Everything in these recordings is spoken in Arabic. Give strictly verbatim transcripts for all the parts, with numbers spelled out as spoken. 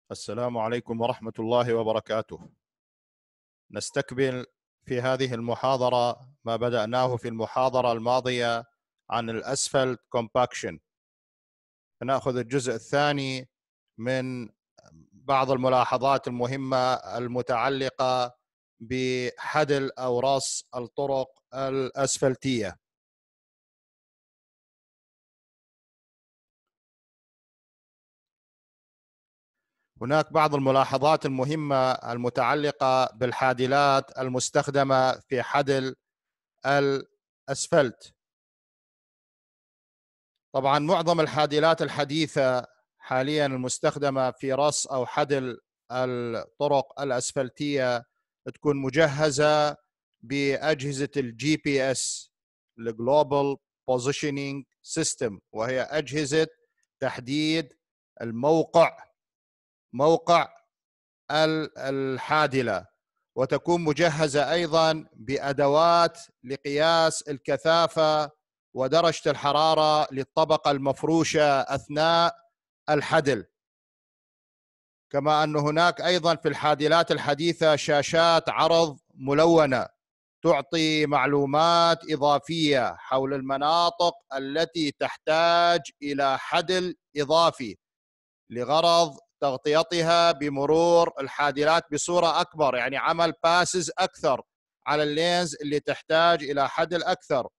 السلام عليكم ورحمة الله وبركاته. نستكمل في هذه المحاضرة ما بدأناه في المحاضرة الماضية عن الأسفلت كومباكشن. نأخذ الجزء الثاني من بعض الملاحظات المهمة المتعلقة بحدل أو رص الطرق الأسفلتية. هناك بعض الملاحظات المهمة المتعلقة بالحادلات المستخدمة في حدل الأسفلت. طبعا معظم الحادلات الحديثة حاليا المستخدمة في رص أو حدل الطرق الأسفلتية تكون مجهزة بأجهزة الجي بي اس الجلوبال بوزيشنينج سيستم، وهي أجهزة تحديد الموقع موقع الحادلة، وتكون مجهزة أيضا بأدوات لقياس الكثافة ودرجة الحرارة للطبقة المفروشة أثناء الحدل. كما أن هناك أيضا في الحادلات الحديثة شاشات عرض ملونة تعطي معلومات إضافية حول المناطق التي تحتاج إلى حدل إضافي لغرض تغطيتها بمرور الحادلات بصورة أكبر، يعني عمل باسز أكثر على اللينز اللي تحتاج إلى حدل أكثر،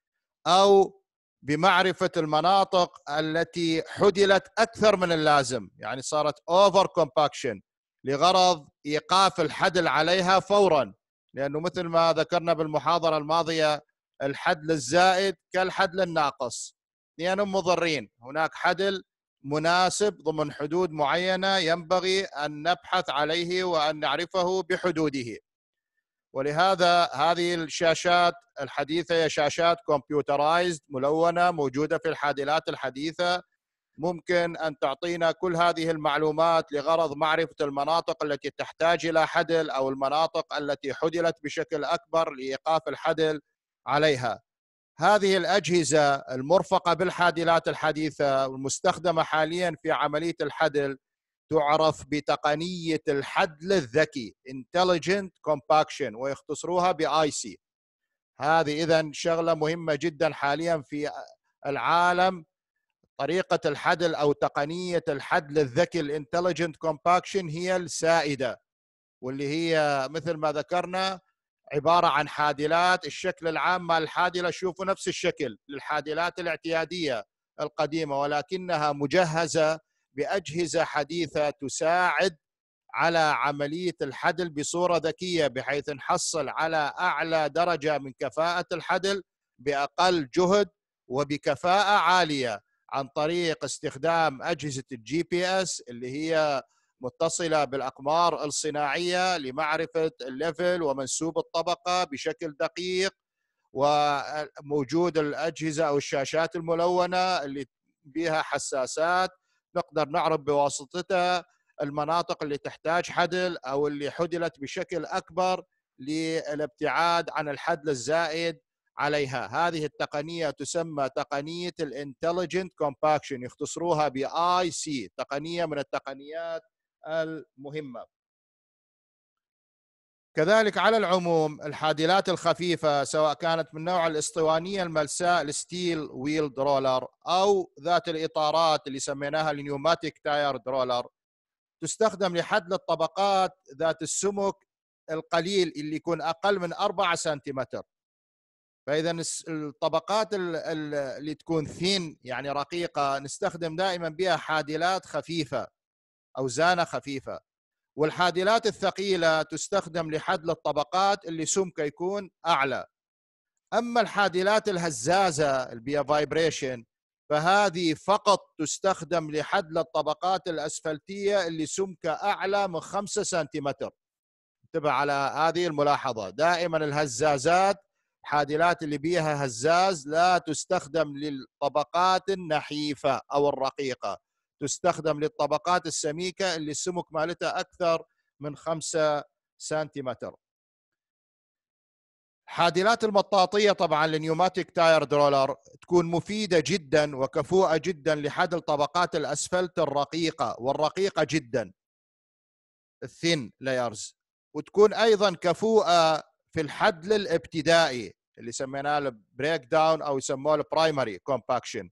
أو بمعرفة المناطق التي حدلت أكثر من اللازم، يعني صارت أوفر كومباكشن لغرض إيقاف الحدل عليها فورا، لأنه مثل ما ذكرنا بالمحاضرة الماضية الحدل الزائد كالحدل الناقص، اثنينهم مضرين. هناك حدل مناسب ضمن حدود معينة ينبغي أن نبحث عليه وأن نعرفه بحدوده، ولهذا هذه الشاشات الحديثة هي شاشات كمبيوترايزد ملونة موجودة في الحادلات الحديثة، ممكن أن تعطينا كل هذه المعلومات لغرض معرفة المناطق التي تحتاج إلى حدل أو المناطق التي حدلت بشكل أكبر لإيقاف الحدل عليها. هذه الأجهزة المرفقة بالحادلات الحديثة والمستخدمة حاليا في عملية الحدل تعرف بتقنية الحدل الذكي Intelligent Compaction، ويختصروها ب آي سي. هذه إذن شغلة مهمة جدا حاليا في العالم، طريقة الحدل أو تقنية الحدل الذكي Intelligent Compaction هي السائدة، واللي هي مثل ما ذكرنا عبارة عن حادلات. الشكل العام مال الحادلة شوفوا نفس الشكل للحادلات الاعتيادية القديمة، ولكنها مجهزة بأجهزة حديثة تساعد على عملية الحدل بصورة ذكية، بحيث نحصل على أعلى درجة من كفاءة الحدل بأقل جهد وبكفاءة عالية عن طريق استخدام أجهزة الجي بي اس اللي هي متصلة بالأقمار الصناعية لمعرفة الليفل ومنسوب الطبقة بشكل دقيق، وموجود الأجهزة أو الشاشات الملونة اللي بها حساسات نقدر نعرف بواسطتها المناطق اللي تحتاج حدل أو اللي حدلت بشكل أكبر للابتعاد عن الحدل الزائد عليها. هذه التقنية تسمى تقنية الانتليجنت كومباكشن، يختصروها ب آي سي، تقنية من التقنيات المهمة. كذلك على العموم الحادلات الخفيفة سواء كانت من نوع الاسطوانية الملساء الستيل ويل درولر أو ذات الإطارات اللي سميناها النيوماتيك تاير درولر، تستخدم لحدل الطبقات ذات السمك القليل اللي يكون أقل من أربعة سنتيمتر. فإذا الطبقات اللي تكون ثين يعني رقيقة نستخدم دائما بها حادلات خفيفة أوزانها خفيفة، والحادلات الثقيلة تستخدم لحدل الطبقات اللي سمكه يكون أعلى. أما الحادلات الهزازة اللي بها فايبريشن فهذه فقط تستخدم لحدل الطبقات الأسفلتية اللي سمكه أعلى من خمسة سنتيمتر. انتبه على هذه الملاحظة، دائما الهزازات حادلات اللي بيها هزاز لا تستخدم للطبقات النحيفة أو الرقيقة، تستخدم للطبقات السميكة اللي السمك مالتها أكثر من خمسة سنتيمتر. حادلات المطاطية طبعا النيوماتيك تاير درولر تكون مفيدة جدا وكفؤة جدا لحدل طبقات الأسفلت الرقيقة والرقيقة جدا، الثين لايرز، وتكون ايضا كفوءه في الحدل الابتدائي اللي سميناه البريك داون او يسموه البرايمري كومباكشن،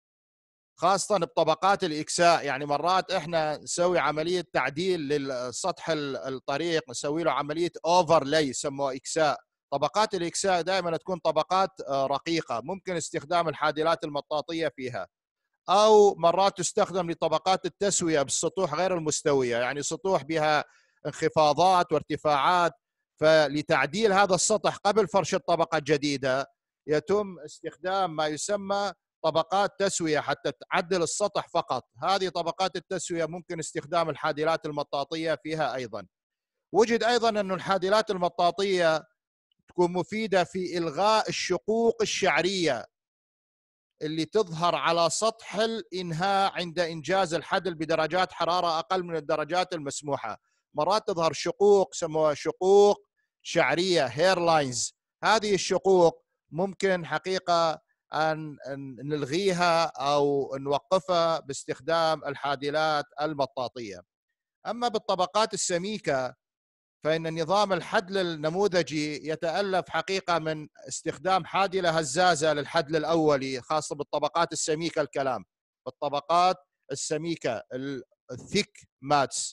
خاصة بطبقات الإكساء. يعني مرات إحنا نسوي عملية تعديل للسطح الطريق، نسوي له عملية أوفرلاي يسموه إكساء. طبقات الإكساء دائما تكون طبقات رقيقة، ممكن استخدام الحادلات المطاطية فيها، أو مرات تستخدم لطبقات التسوية بالسطوح غير المستوية، يعني سطوح بها انخفاضات وارتفاعات. فلتعديل هذا السطح قبل فرش الطبقة الجديدة يتم استخدام ما يسمى طبقات تسوية حتى تعدل السطح فقط. هذه طبقات التسوية ممكن استخدام الحادلات المطاطية فيها أيضا. وجد أيضا أن الحادلات المطاطية تكون مفيدة في إلغاء الشقوق الشعرية اللي تظهر على سطح الإنهاء عند إنجاز الحدل بدرجات حرارة أقل من الدرجات المسموحة. مرات تظهر شقوق سموها شقوق شعرية هير لاينز. هذه الشقوق ممكن حقيقة أن نلغيها أو نوقفها باستخدام الحادلات المطاطية. أما بالطبقات السميكة فإن نظام الحدل النموذجي يتألف حقيقة من استخدام حادلة هزازة للحدل الأولي، خاصة بالطبقات السميكة الكلام، بالطبقات السميكة الثيك ماتس.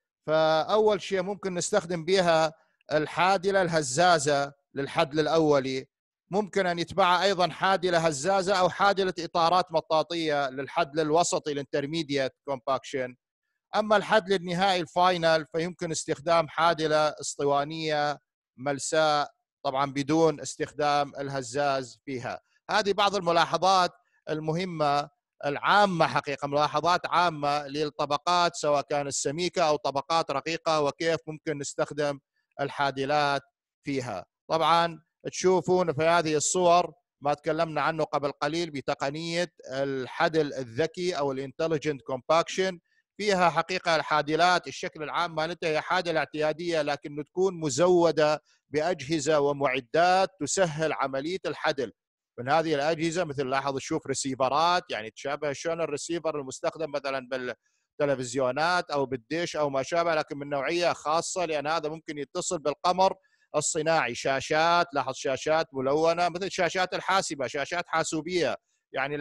فأول شيء ممكن نستخدم بها الحادلة الهزازة للحدل الأولي، ممكن أن يتبعها أيضا حادلة هزازة أو حادلة إطارات مطاطية للحدل الوسطي الانترميديت كومباكشن. أما الحدل النهائي الفاينل فيمكن استخدام حادلة اسطوانية ملساء، طبعا بدون استخدام الهزاز فيها. هذه بعض الملاحظات المهمة العامة، حقيقة ملاحظات عامة للطبقات سواء كانت سميكة أو طبقات رقيقة، وكيف ممكن نستخدم الحادلات فيها. طبعا تشوفون في هذه الصور ما تكلمنا عنه قبل قليل بتقنية الحدل الذكي أو الانتليجنت كومباكشن. فيها حقيقة الحادلات الشكل العام مالتها هي حادلة اعتيادية، لكن تكون مزودة بأجهزة ومعدات تسهل عملية الحدل. من هذه الأجهزة مثل لاحظ تشوف ريسيفرات، يعني تشابه شلون الريسيفر المستخدم مثلا بالتلفزيونات أو بالديش أو ما شابه، لكن من نوعية خاصة لأن هذا ممكن يتصل بالقمر الصناعي. شاشات، لاحظ شاشات ملونة مثل شاشات الحاسبة، شاشات حاسوبية، يعني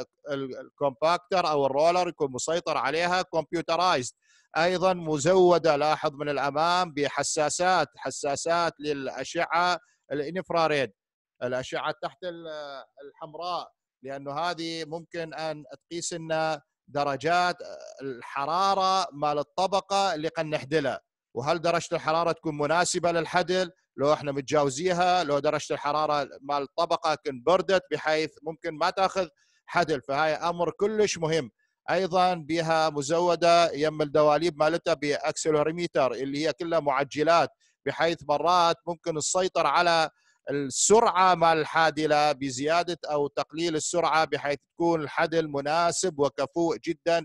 الكومباكتر او الرولر يكون مسيطر عليها كمبيوترايزد. ايضا مزوده لاحظ من الامام بحساسات، حساسات للاشعه الانفراريد، الاشعه تحت الحمراء، لانه هذه ممكن ان تقيس لنا درجات الحراره مال الطبقه اللي قد نحدلها، وهل درجه الحراره تكون مناسبه للحدل، لو احنا متجاوزيها، لو درجه الحراره مال الطبقه كن بردت بحيث ممكن ما تاخذ حدل. فهاي امر كلش مهم. ايضا بها مزوده يم الدواليب مالتها باكسلروميتر اللي هي كلها معجلات، بحيث مرات ممكن السيطر على السرعه مال الحادله بزياده او تقليل السرعه بحيث تكون الحدل مناسب وكفؤ جدا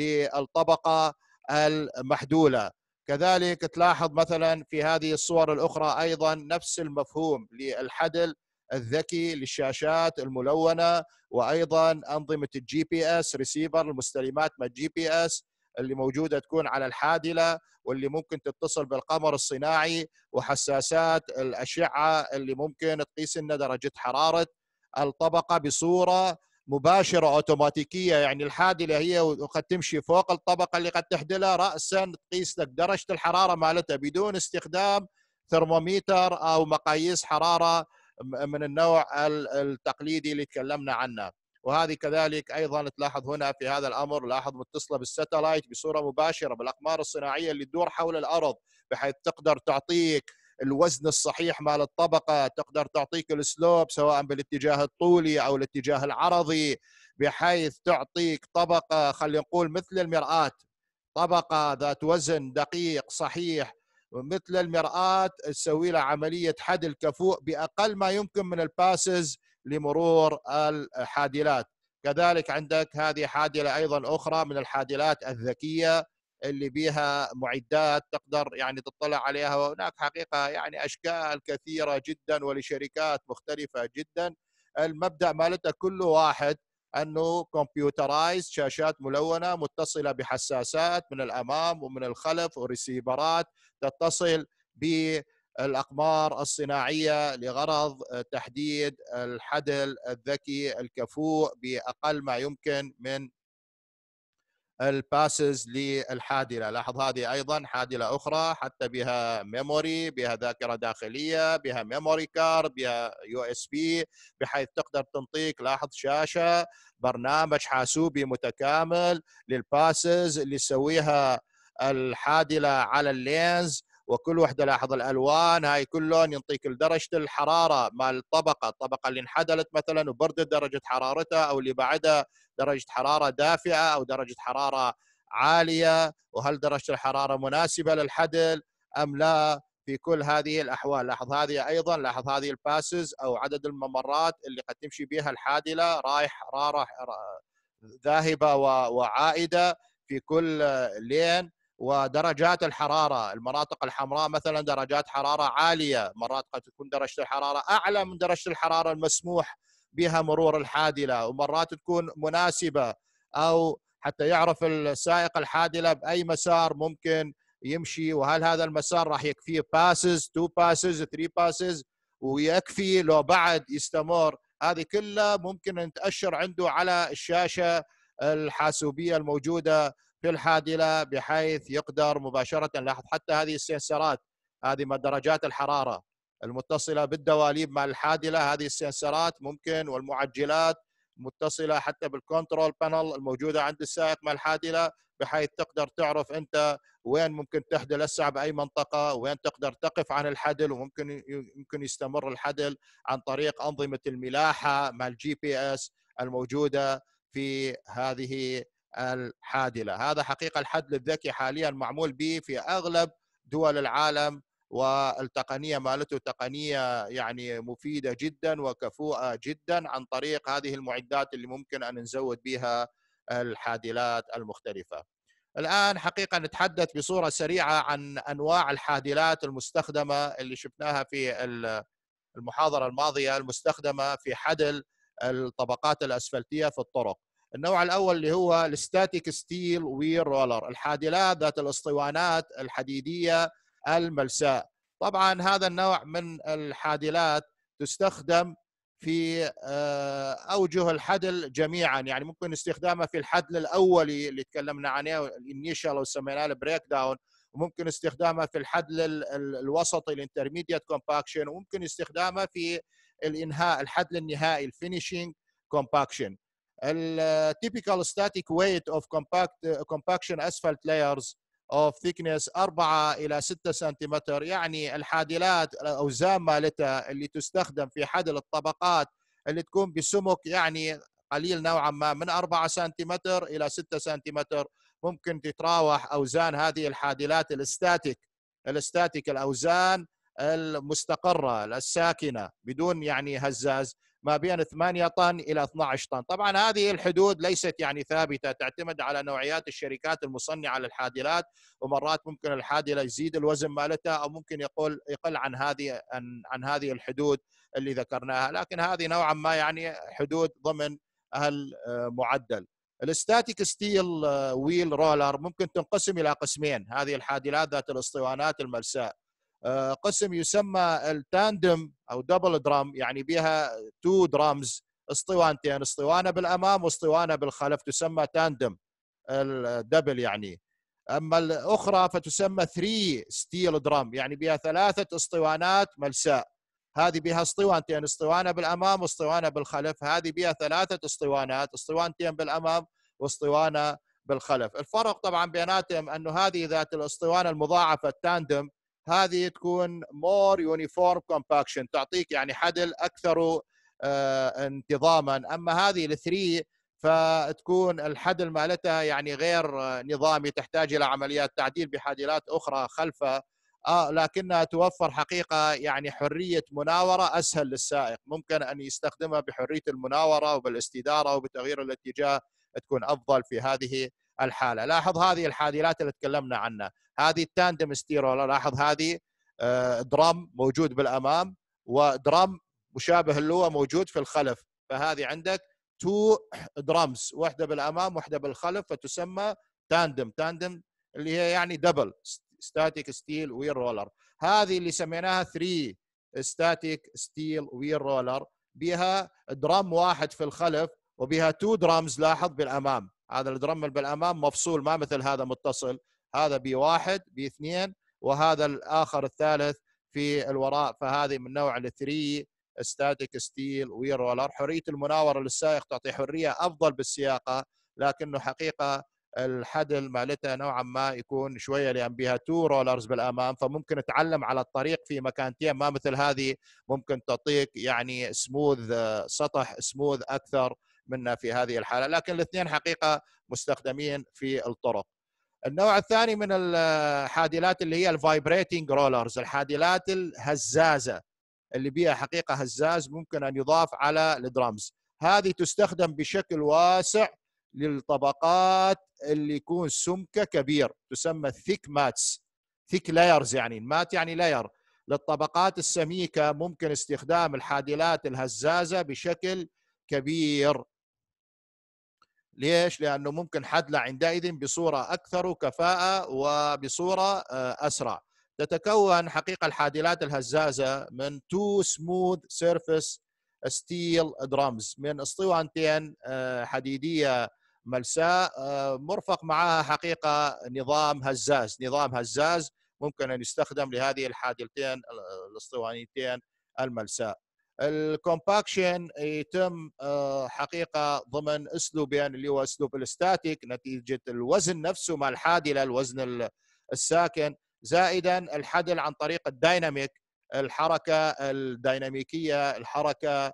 للطبقه المحدوله. كذلك تلاحظ مثلا في هذه الصور الاخرى ايضا نفس المفهوم للحدل الذكي للشاشات الملونه، وايضا انظمه الجي بي اس ريسيفر، المستلمات من الجي بي اس اللي موجوده تكون على الحادله واللي ممكن تتصل بالقمر الصناعي، وحساسات الاشعه اللي ممكن تقيس لنا درجه حراره الطبقه بصوره مباشره اوتوماتيكيه. يعني الحادله هي وقد تمشي فوق الطبقه اللي قد تحدلها راسا تقيس لك درجه الحراره مالتها بدون استخدام ثرمومتر او مقاييس حراره من النوع التقليدي اللي تكلمنا عنه. وهذه كذلك ايضا تلاحظ هنا في هذا الامر، لاحظ متصله بالستلايت بصوره مباشره بالاقمار الصناعيه اللي تدور حول الارض، بحيث تقدر تعطيك الوزن الصحيح مال الطبقه، تقدر تعطيك السلوب سواء بالاتجاه الطولي او الاتجاه العرضي، بحيث تعطيك طبقه خلينا نقول مثل المرآة، طبقه ذات وزن دقيق صحيح مثل المرآة، تسوي لها عمليه حدل كفؤ باقل ما يمكن من الباسز لمرور الحادلات. كذلك عندك هذه حادله ايضا اخرى من الحادلات الذكيه اللي بها معدات تقدر يعني تطلع عليها، وهناك حقيقه يعني اشكال كثيره جدا ولشركات مختلفه جدا. المبدا مالتها كله واحد، أنه كمبيوترايز، شاشات ملونة متصلة بحساسات من الأمام ومن الخلف وريسيفرات تتصل بالأقمار الصناعية لغرض تحديد الحدل الذكي الكفوء بأقل ما يمكن من الباسز للحادلة. لاحظ هذه أيضا حادلة أخرى حتى بها ميموري، بها ذاكرة داخلية، بها ميموري كارد، بها يو اس بي، بحيث تقدر تنطيك، لاحظ، شاشة برنامج حاسوبي متكامل للباسز اللي يسويها الحادلة على اللينز. وكل وحده، لاحظ الالوان هاي كلهم ينطيك درجه الحراره مال الطبقه، الطبقه اللي انحدلت مثلا وبردت درجه حرارتها، او اللي بعدها درجه حراره دافئه او درجه حراره عاليه، وهل درجه الحراره مناسبه للحدل ام لا في كل هذه الاحوال. لاحظ هذه ايضا، لاحظ هذه الباسز او عدد الممرات اللي قد تمشي بها الحادله، رايح رايح ذاهبه وعائده في كل لين. ودرجات الحرارة، المناطق الحمراء مثلا درجات حرارة عالية، مرات قد تكون درجة الحرارة أعلى من درجة الحرارة المسموح بها مرور الحادلة، ومرات تكون مناسبة، أو حتى يعرف السائق الحادلة بأي مسار ممكن يمشي، وهل هذا المسار راح يكفيه باسز، تو باسز، ثري باسز، ويكفي لو بعد يستمر. هذه كلها ممكن أن تأشر عنده على الشاشة الحاسوبية الموجودة في الحادلة، بحيث يقدر مباشرة، لاحظ حتى هذه السنسرات، هذه درجات الحرارة المتصلة بالدواليب مع الحادلة، هذه السنسرات ممكن، والمعجلات متصلة حتى بالكنترول بانل الموجودة عند السائق مع الحادلة، بحيث تقدر تعرف أنت وين ممكن تحدل هسه بأي منطقة، وين تقدر تقف عن الحدل، وممكن يمكن يستمر الحدل عن طريق أنظمة الملاحة مع الجي بي اس الموجودة في هذه الحادلة. هذا حقيقة الحدل الذكي حاليا معمول به في أغلب دول العالم، والتقنية مالته تقنية يعني مفيدة جدا وكفؤة جدا عن طريق هذه المعدات اللي ممكن أن نزود بها الحادلات المختلفة. الآن حقيقة نتحدث بصورة سريعة عن أنواع الحادلات المستخدمة اللي شفناها في المحاضرة الماضية، المستخدمة في حدل الطبقات الأسفلتية في الطرق. النوع الأول اللي هو الستاتيك ستيل ويل رولر، الحادلات ذات الاسطوانات الحديدية الملساء. طبعا هذا النوع من الحادلات تستخدم في أوجه الحدل جميعا، يعني ممكن استخدامها في الحدل الأولي اللي تكلمنا عنه الانيشال او سميناه البريك داون، وممكن استخدامها في الحدل الوسطي الانترميديت كومباكشن، وممكن استخدامها في الانهاء الحدل النهائي الفينيشينج كومباكشن. التيبيكال ستاتيك ويت اوف كومباكت كومباكشن اسفلت لايرز اوف ثيكنس أربعة إلى ستة سنتيمتر، يعني الحادلات الاوزان مالتها اللي تستخدم في حدل الطبقات اللي تكون بسمك يعني قليل نوعا ما من أربعة سنتيمتر إلى ستة سنتيمتر. ممكن تتراوح أوزان هذه الحادلات الاستاتيك الاستاتيك الأوزان المستقرة الساكنة بدون يعني هزاز ما بين ثمانية طن إلى اثني عشر طن. طبعا هذه الحدود ليست يعني ثابتة، تعتمد على نوعيات الشركات المصنعة للحادلات، ومرات ممكن الحادلة يزيد الوزن مالتها، أو ممكن يقل يقل عن هذه عن, عن هذه الحدود اللي ذكرناها، لكن هذه نوعا ما يعني حدود ضمن المعدل. الستاتيك ستيل ويل رولر ممكن تنقسم إلى قسمين، هذه الحادلات ذات الاسطوانات الملساء. قسم يسمى التاندم أو دبل درام، يعني بها تو درامز، اسطوانتين، اسطوانة بالأمام واسطوانة بالخلف، تسمى تاندم الدبل يعني. أما الأخرى فتسمى ثري ستيل درام، يعني بها ثلاثة اسطوانات ملساء، هذه بها اسطوانتين، اسطوانة بالأمام واسطوانة بالخلف، هذه بها ثلاثة اسطوانات، اسطوانتين بالأمام واسطوانة بالخلف. الفرق طبعا بيناتهم أنه هذه ذات الاسطوانة المضاعفة التاندم هذه تكون more uniform compaction، تعطيك يعني حدل أكثر آه انتظاما. أما هذه الثري فتكون الحدل مالتها يعني غير نظامي، تحتاج إلى عمليات تعديل بحادلات أخرى خلفها، آه لكنها توفر حقيقة يعني حرية مناورة أسهل للسائق، ممكن أن يستخدمها بحرية المناورة وبالاستدارة وبتغيير الاتجاه تكون أفضل في هذه الحالة. لاحظ هذه الحادلات اللي تكلمنا عنها، هذه التاندم ستيرولر، لاحظ هذه آه درام موجود بالأمام ودرام مشابه له موجود في الخلف، فهذه عندك تو درامز، واحده بالامام واحده بالخلف، فتسمى تاندم. تاندم اللي هي يعني دبل ستاتيك ستيل ويل رولر. هذه اللي سميناها ثري ستاتيك ستيل ويل رولر، بها درام واحد في الخلف وبها تو درامز لاحظ بالامام. هذا الدرم اللي بالامام مفصول، ما مثل هذا متصل، هذا بي واحد بي اثنين، وهذا الاخر الثالث في الوراء. فهذه من نوع الثري ستاتيك ستيل ويل رولر. حريه المناوره للسائق تعطي حريه افضل بالسياقه، لكنه حقيقه الحدل مالتها نوعا ما يكون شويه، لان بها تو رولرز بالامام، فممكن تعلم على الطريق في مكانتين، ما مثل هذه ممكن تعطيك يعني سموث، سطح سموث اكثر منا في هذه الحاله. لكن الاثنين حقيقه مستخدمين في الطرق. النوع الثاني من الحادلات اللي هي الفايبريتنج رولرز، الحادلات الهزازه اللي بها حقيقه هزاز ممكن ان يضاف على الدرامز. هذه تستخدم بشكل واسع للطبقات اللي يكون سمكه كبير، تسمى ثيك ماتس، ثيك لايرز، يعني المات يعني لاير. للطبقات السميكه ممكن استخدام الحادلات الهزازه بشكل كبير. ليش؟ لأنه ممكن حدله عندئذ بصورة أكثر كفاءة وبصورة أسرع. تتكون حقيقة الحادلات الهزازة من تو سموث سيرفيس ستيل درامز، من اسطوانتين حديدية ملساء مرفق معها حقيقة نظام هزاز. نظام هزاز ممكن أن يستخدم لهذه الحادلتين الاسطوانيتين الملساء. الكومباكشن يتم حقيقة ضمن اسلوبين، اللي هو اسلوب الاستاتيك نتيجة الوزن نفسه مع الحادلة، الوزن الساكن، زائدا الحدل عن طريق الديناميك، الحركة الديناميكية، الحركة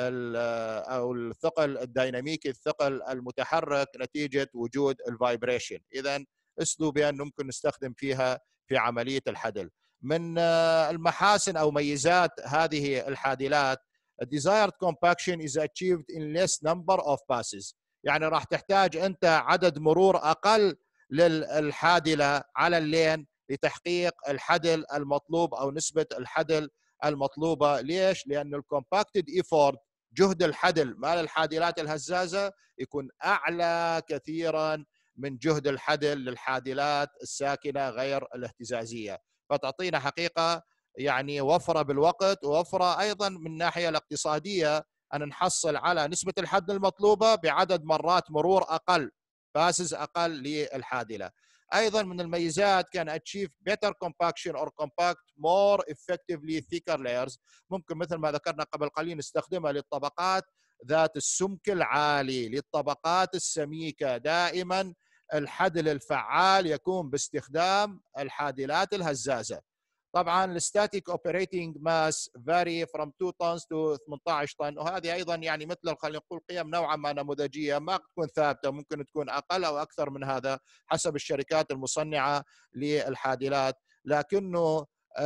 او الثقل الديناميكي، الثقل المتحرك نتيجة وجود الفايبريشن. اذا اسلوبين ممكن نستخدم فيها في عملية الحدل. من المحاسن أو ميزات هذه الحادلات desired compaction is achieved in less number of passes، يعني راح تحتاج أنت عدد مرور أقل للحادلة على اللين لتحقيق الحدل المطلوب أو نسبة الحدل المطلوبة. ليش؟ لأن الكومباكتد إيفورت، جهد الحدل مال الحادلات الهزازة يكون أعلى كثيرا من جهد الحدل للحادلات الساكنة غير الاهتزازية، فتعطينا حقيقة يعني وفرة بالوقت، ووفرة أيضا من الناحية الاقتصادية، أن نحصل على نسبة الحد المطلوبة بعدد مرات مرور أقل، باسز أقل للحادلة. أيضا من الميزات كان achieve better compaction or compact more effectively thicker layers، ممكن مثل ما ذكرنا قبل قليل نستخدمها للطبقات ذات السمك العالي، للطبقات السميكة. دائما الحدل الفعال يكون باستخدام الحادلات الهزازة. طبعا الستاتيك اوبريتنج ماس فاري فروم تو طنز تو ثمانية عشر طن، وهذه ايضا يعني مثل خلينا نقول قيم نوعا ما نموذجيه، ما تكون ثابته، ممكن تكون اقل او اكثر من هذا حسب الشركات المصنعه للحادلات. لكنه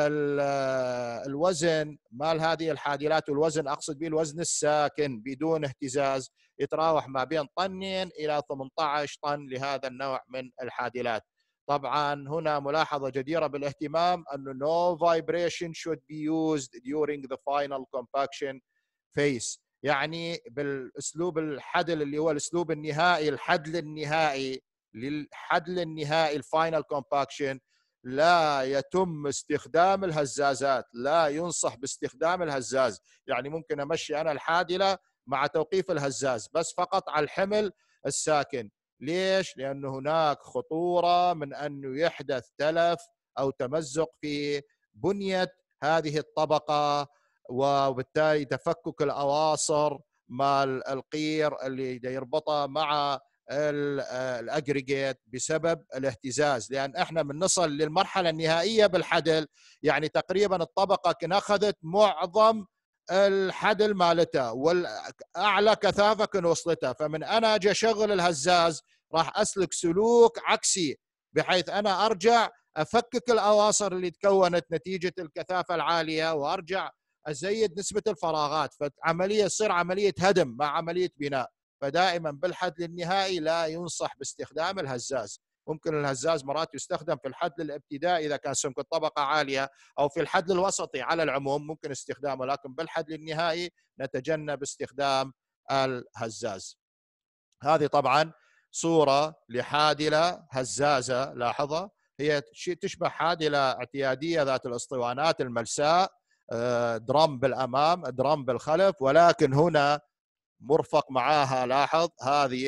الوزن مال هذه الحادلات، والوزن اقصد به الوزن الساكن بدون اهتزاز، يتراوح ما بين طنين الى ثمانية عشر طن لهذا النوع من الحادلات. طبعا هنا ملاحظة جديرة بالاهتمام أنه no vibration should be used during the final compaction phase، يعني بالأسلوب الحدل اللي هو الأسلوب النهائي، الحدل النهائي للحدل النهائي الفاينل كومباكشن، لا يتم استخدام الهزازات، لا ينصح باستخدام الهزاز. يعني ممكن أمشي أنا الحادلة مع توقيف الهزاز بس فقط على الحمل الساكن. ليش؟ لأن هناك خطورة من أنه يحدث تلف أو تمزق في بنية هذه الطبقة، وبالتالي تفكك الأواصر مال القير اللي يربطها مع الأجريجيت بسبب الاهتزاز. لأن احنا بنصل للمرحلة النهائية بالحدل، يعني تقريبا الطبقة كنا أخذت معظم الحدل مالتها والاعلى كثافه كن وصلتها، فمن انا اجي اشغل الهزاز راح اسلك سلوك عكسي، بحيث انا ارجع افكك الاواصر اللي تكونت نتيجه الكثافه العاليه، وارجع ازيد نسبه الفراغات، فعمليه تصير عمليه هدم مع عمليه بناء. فدائما بالحد النهائي لا ينصح باستخدام الهزاز. ممكن الهزاز مرات يستخدم في الحد الابتدائي إذا كان سمك الطبقة عالية، أو في الحد الوسطي على العموم ممكن استخدامه، لكن بالحد النهائي نتجنب استخدام الهزاز. هذه طبعا صورة لحادلة هزازة، لاحظها هي تشبه حادلة اعتيادية ذات الاسطوانات الملساء، درام بالأمام درام بالخلف، ولكن هنا مرفق معاها، لاحظ هذه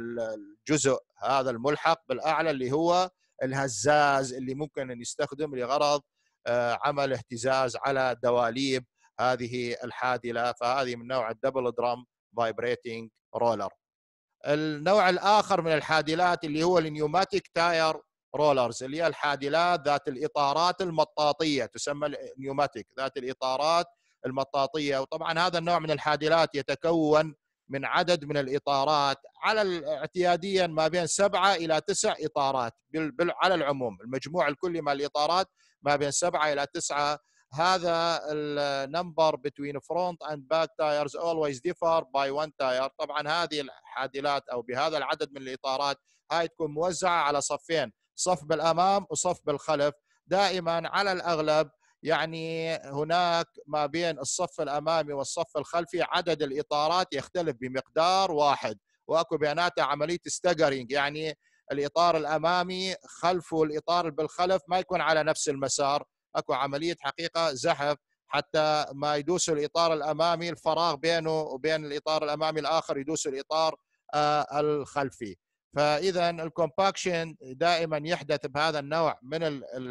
الجزء هذا الملحق بالأعلى اللي هو الهزاز اللي ممكن أن يستخدم لغرض عمل اهتزاز على دواليب هذه الحادلة. فهذه من نوع الدبل درام فايبريتنج رولر. النوع الآخر من الحادلات اللي هو النيوماتيك تاير رولرز، اللي هي الحادلات ذات الإطارات المطاطية، تسمى نيوماتيك ذات الإطارات المطاطية. وطبعا هذا النوع من الحادلات يتكون من عدد من الإطارات، على اعتياديا ما بين سبعة إلى تسع إطارات على العموم، المجموع الكلي من الإطارات ما بين سبعة إلى تسعة. هذا النمبر between front and back tires always differ by one tire. طبعا هذه الحادلات أو بهذا العدد من الإطارات هاي تكون موزعة على صفين، صف بالأمام وصف بالخلف. دائما على الأغلب يعني هناك ما بين الصف الأمامي والصف الخلفي عدد الإطارات يختلف بمقدار واحد، وأكو بيناتها عملية ستاجرينج، يعني الإطار الأمامي خلفه الإطار بالخلف ما يكون على نفس المسار، اكو عمليه حقيقه زحف حتى ما يدوس الاطار الامامي، الفراغ بينه وبين الاطار الامامي الاخر يدوس الاطار آه الخلفي. فاذا الكومباكشن دائما يحدث بهذا النوع من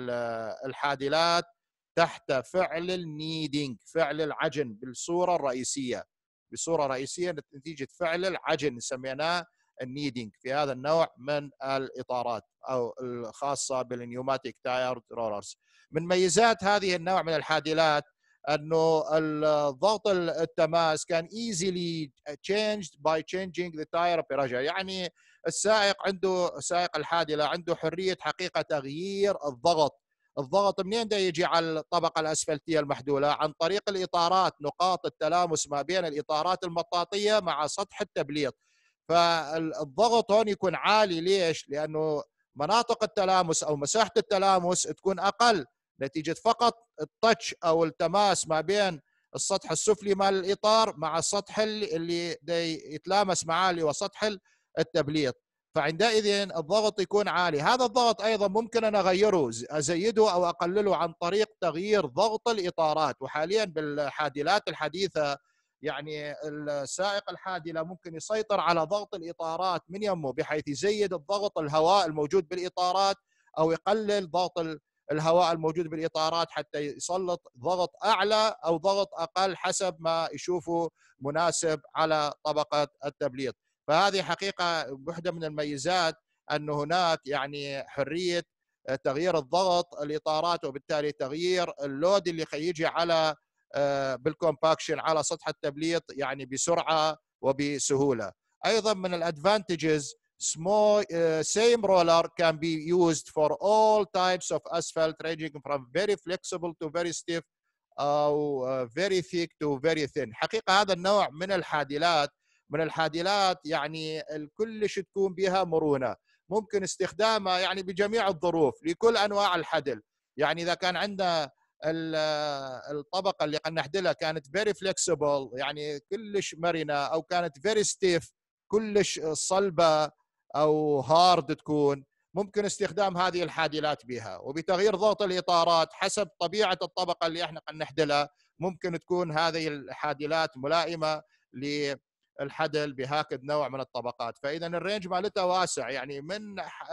الحادلات تحت فعل النيدنج، فعل العجن بالصوره الرئيسيه، بصوره رئيسيه نتيجه فعل العجن سميناه النيدنج في هذا النوع من الاطارات او الخاصه بالنيوماتيك تاير رولرز. من ميزات هذه النوع من الحادلات انه الضغط التماس كان easily changed by changing the tire pressure، يعني السائق عنده سائق الحادلة عنده حرية حقيقة تغيير الضغط. الضغط منين دا يجي على الطبقة الأسفلتية المحدولة؟ عن طريق الإطارات، نقاط التلامس ما بين الإطارات المطاطية مع سطح التبليط. فالضغط هون يكون عالي، ليش؟ لأنه مناطق التلامس أو مساحة التلامس تكون أقل نتيجة فقط التاتش أو التماس ما بين السطح السفلي مال الإطار مع السطح اللي دي يتلامس معاه اللي هو سطح التبليط. فعندئذ الضغط يكون عالي. هذا الضغط أيضا ممكن أن أغيره، أزيده أو أقلله عن طريق تغيير ضغط الإطارات. وحاليا بالحادلات الحديثة يعني السائق الحادلة ممكن يسيطر على ضغط الإطارات من يمه، بحيث يزيد الضغط الهواء الموجود بالإطارات أو يقلل ضغط الهواء الموجود بالإطارات حتى يسلط ضغط أعلى أو ضغط أقل حسب ما يشوفه مناسب على طبقة التبليط. فهذه حقيقة واحدة من الميزات أن هناك يعني حرية تغيير الضغط الإطارات، وبالتالي تغيير اللود اللي يجي على بالكومباكشن على سطح التبليط يعني بسرعة وبسهولة. أيضا من الادفانتجز small uh, same roller can be used for all types of asphalt ranging from very flexible to very stiff أو uh, very thick to very thin. حقيقة هذا النوع من الحادلات من الحادلات يعني الكلش تكون بها مرونة، ممكن استخدامها يعني بجميع الظروف لكل أنواع الحدل. يعني إذا كان عندنا الطبقة اللي قد نحدلها كانت very flexible يعني كلش مرنة، أو كانت very stiff كلش صلبة أو هارد تكون، ممكن استخدام هذه الحادلات بها. وبتغيير ضغط الإطارات حسب طبيعة الطبقة اللي احنا قد نحدلها ممكن تكون هذه الحادلات ملائمة للحدل بهكذا نوع من الطبقات. فإذا الرينج مالتها واسع، يعني من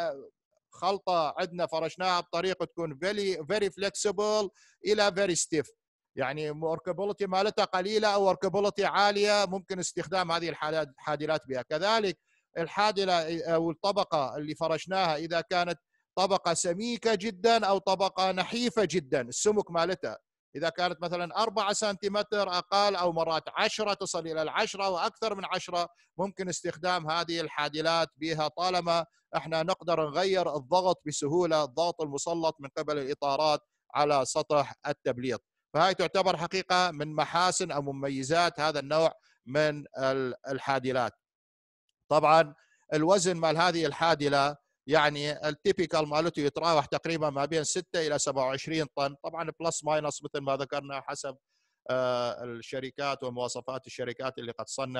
خلطة عندنا فرشناها بطريقة تكون very very flexible إلى very stiff، يعني workability مالتها قليلة أو workability عالية، ممكن استخدام هذه الحادلات بها. كذلك الحادلة أو الطبقة اللي فرشناها إذا كانت طبقة سميكة جدا أو طبقة نحيفة جدا، السمك مالتها إذا كانت مثلا أربعة سنتيمتر أقل أو مرات عشرة تصل إلى العشرة وأكثر من عشرة، ممكن استخدام هذه الحادلات بها طالما احنا نقدر نغير الضغط بسهولة، الضغط المسلط من قبل الإطارات على سطح التبليط. فهي تعتبر حقيقة من محاسن أو مميزات هذا النوع من الحادلات. طبعا الوزن مال هذه الحادلة يعني التيبيكال مالته يتراوح تقريبا ما بين ستة إلى سبعة وعشرين طن، طبعا بلس ماينس مثل ما ذكرنا حسب الشركات ومواصفات الشركات اللي قد تصنع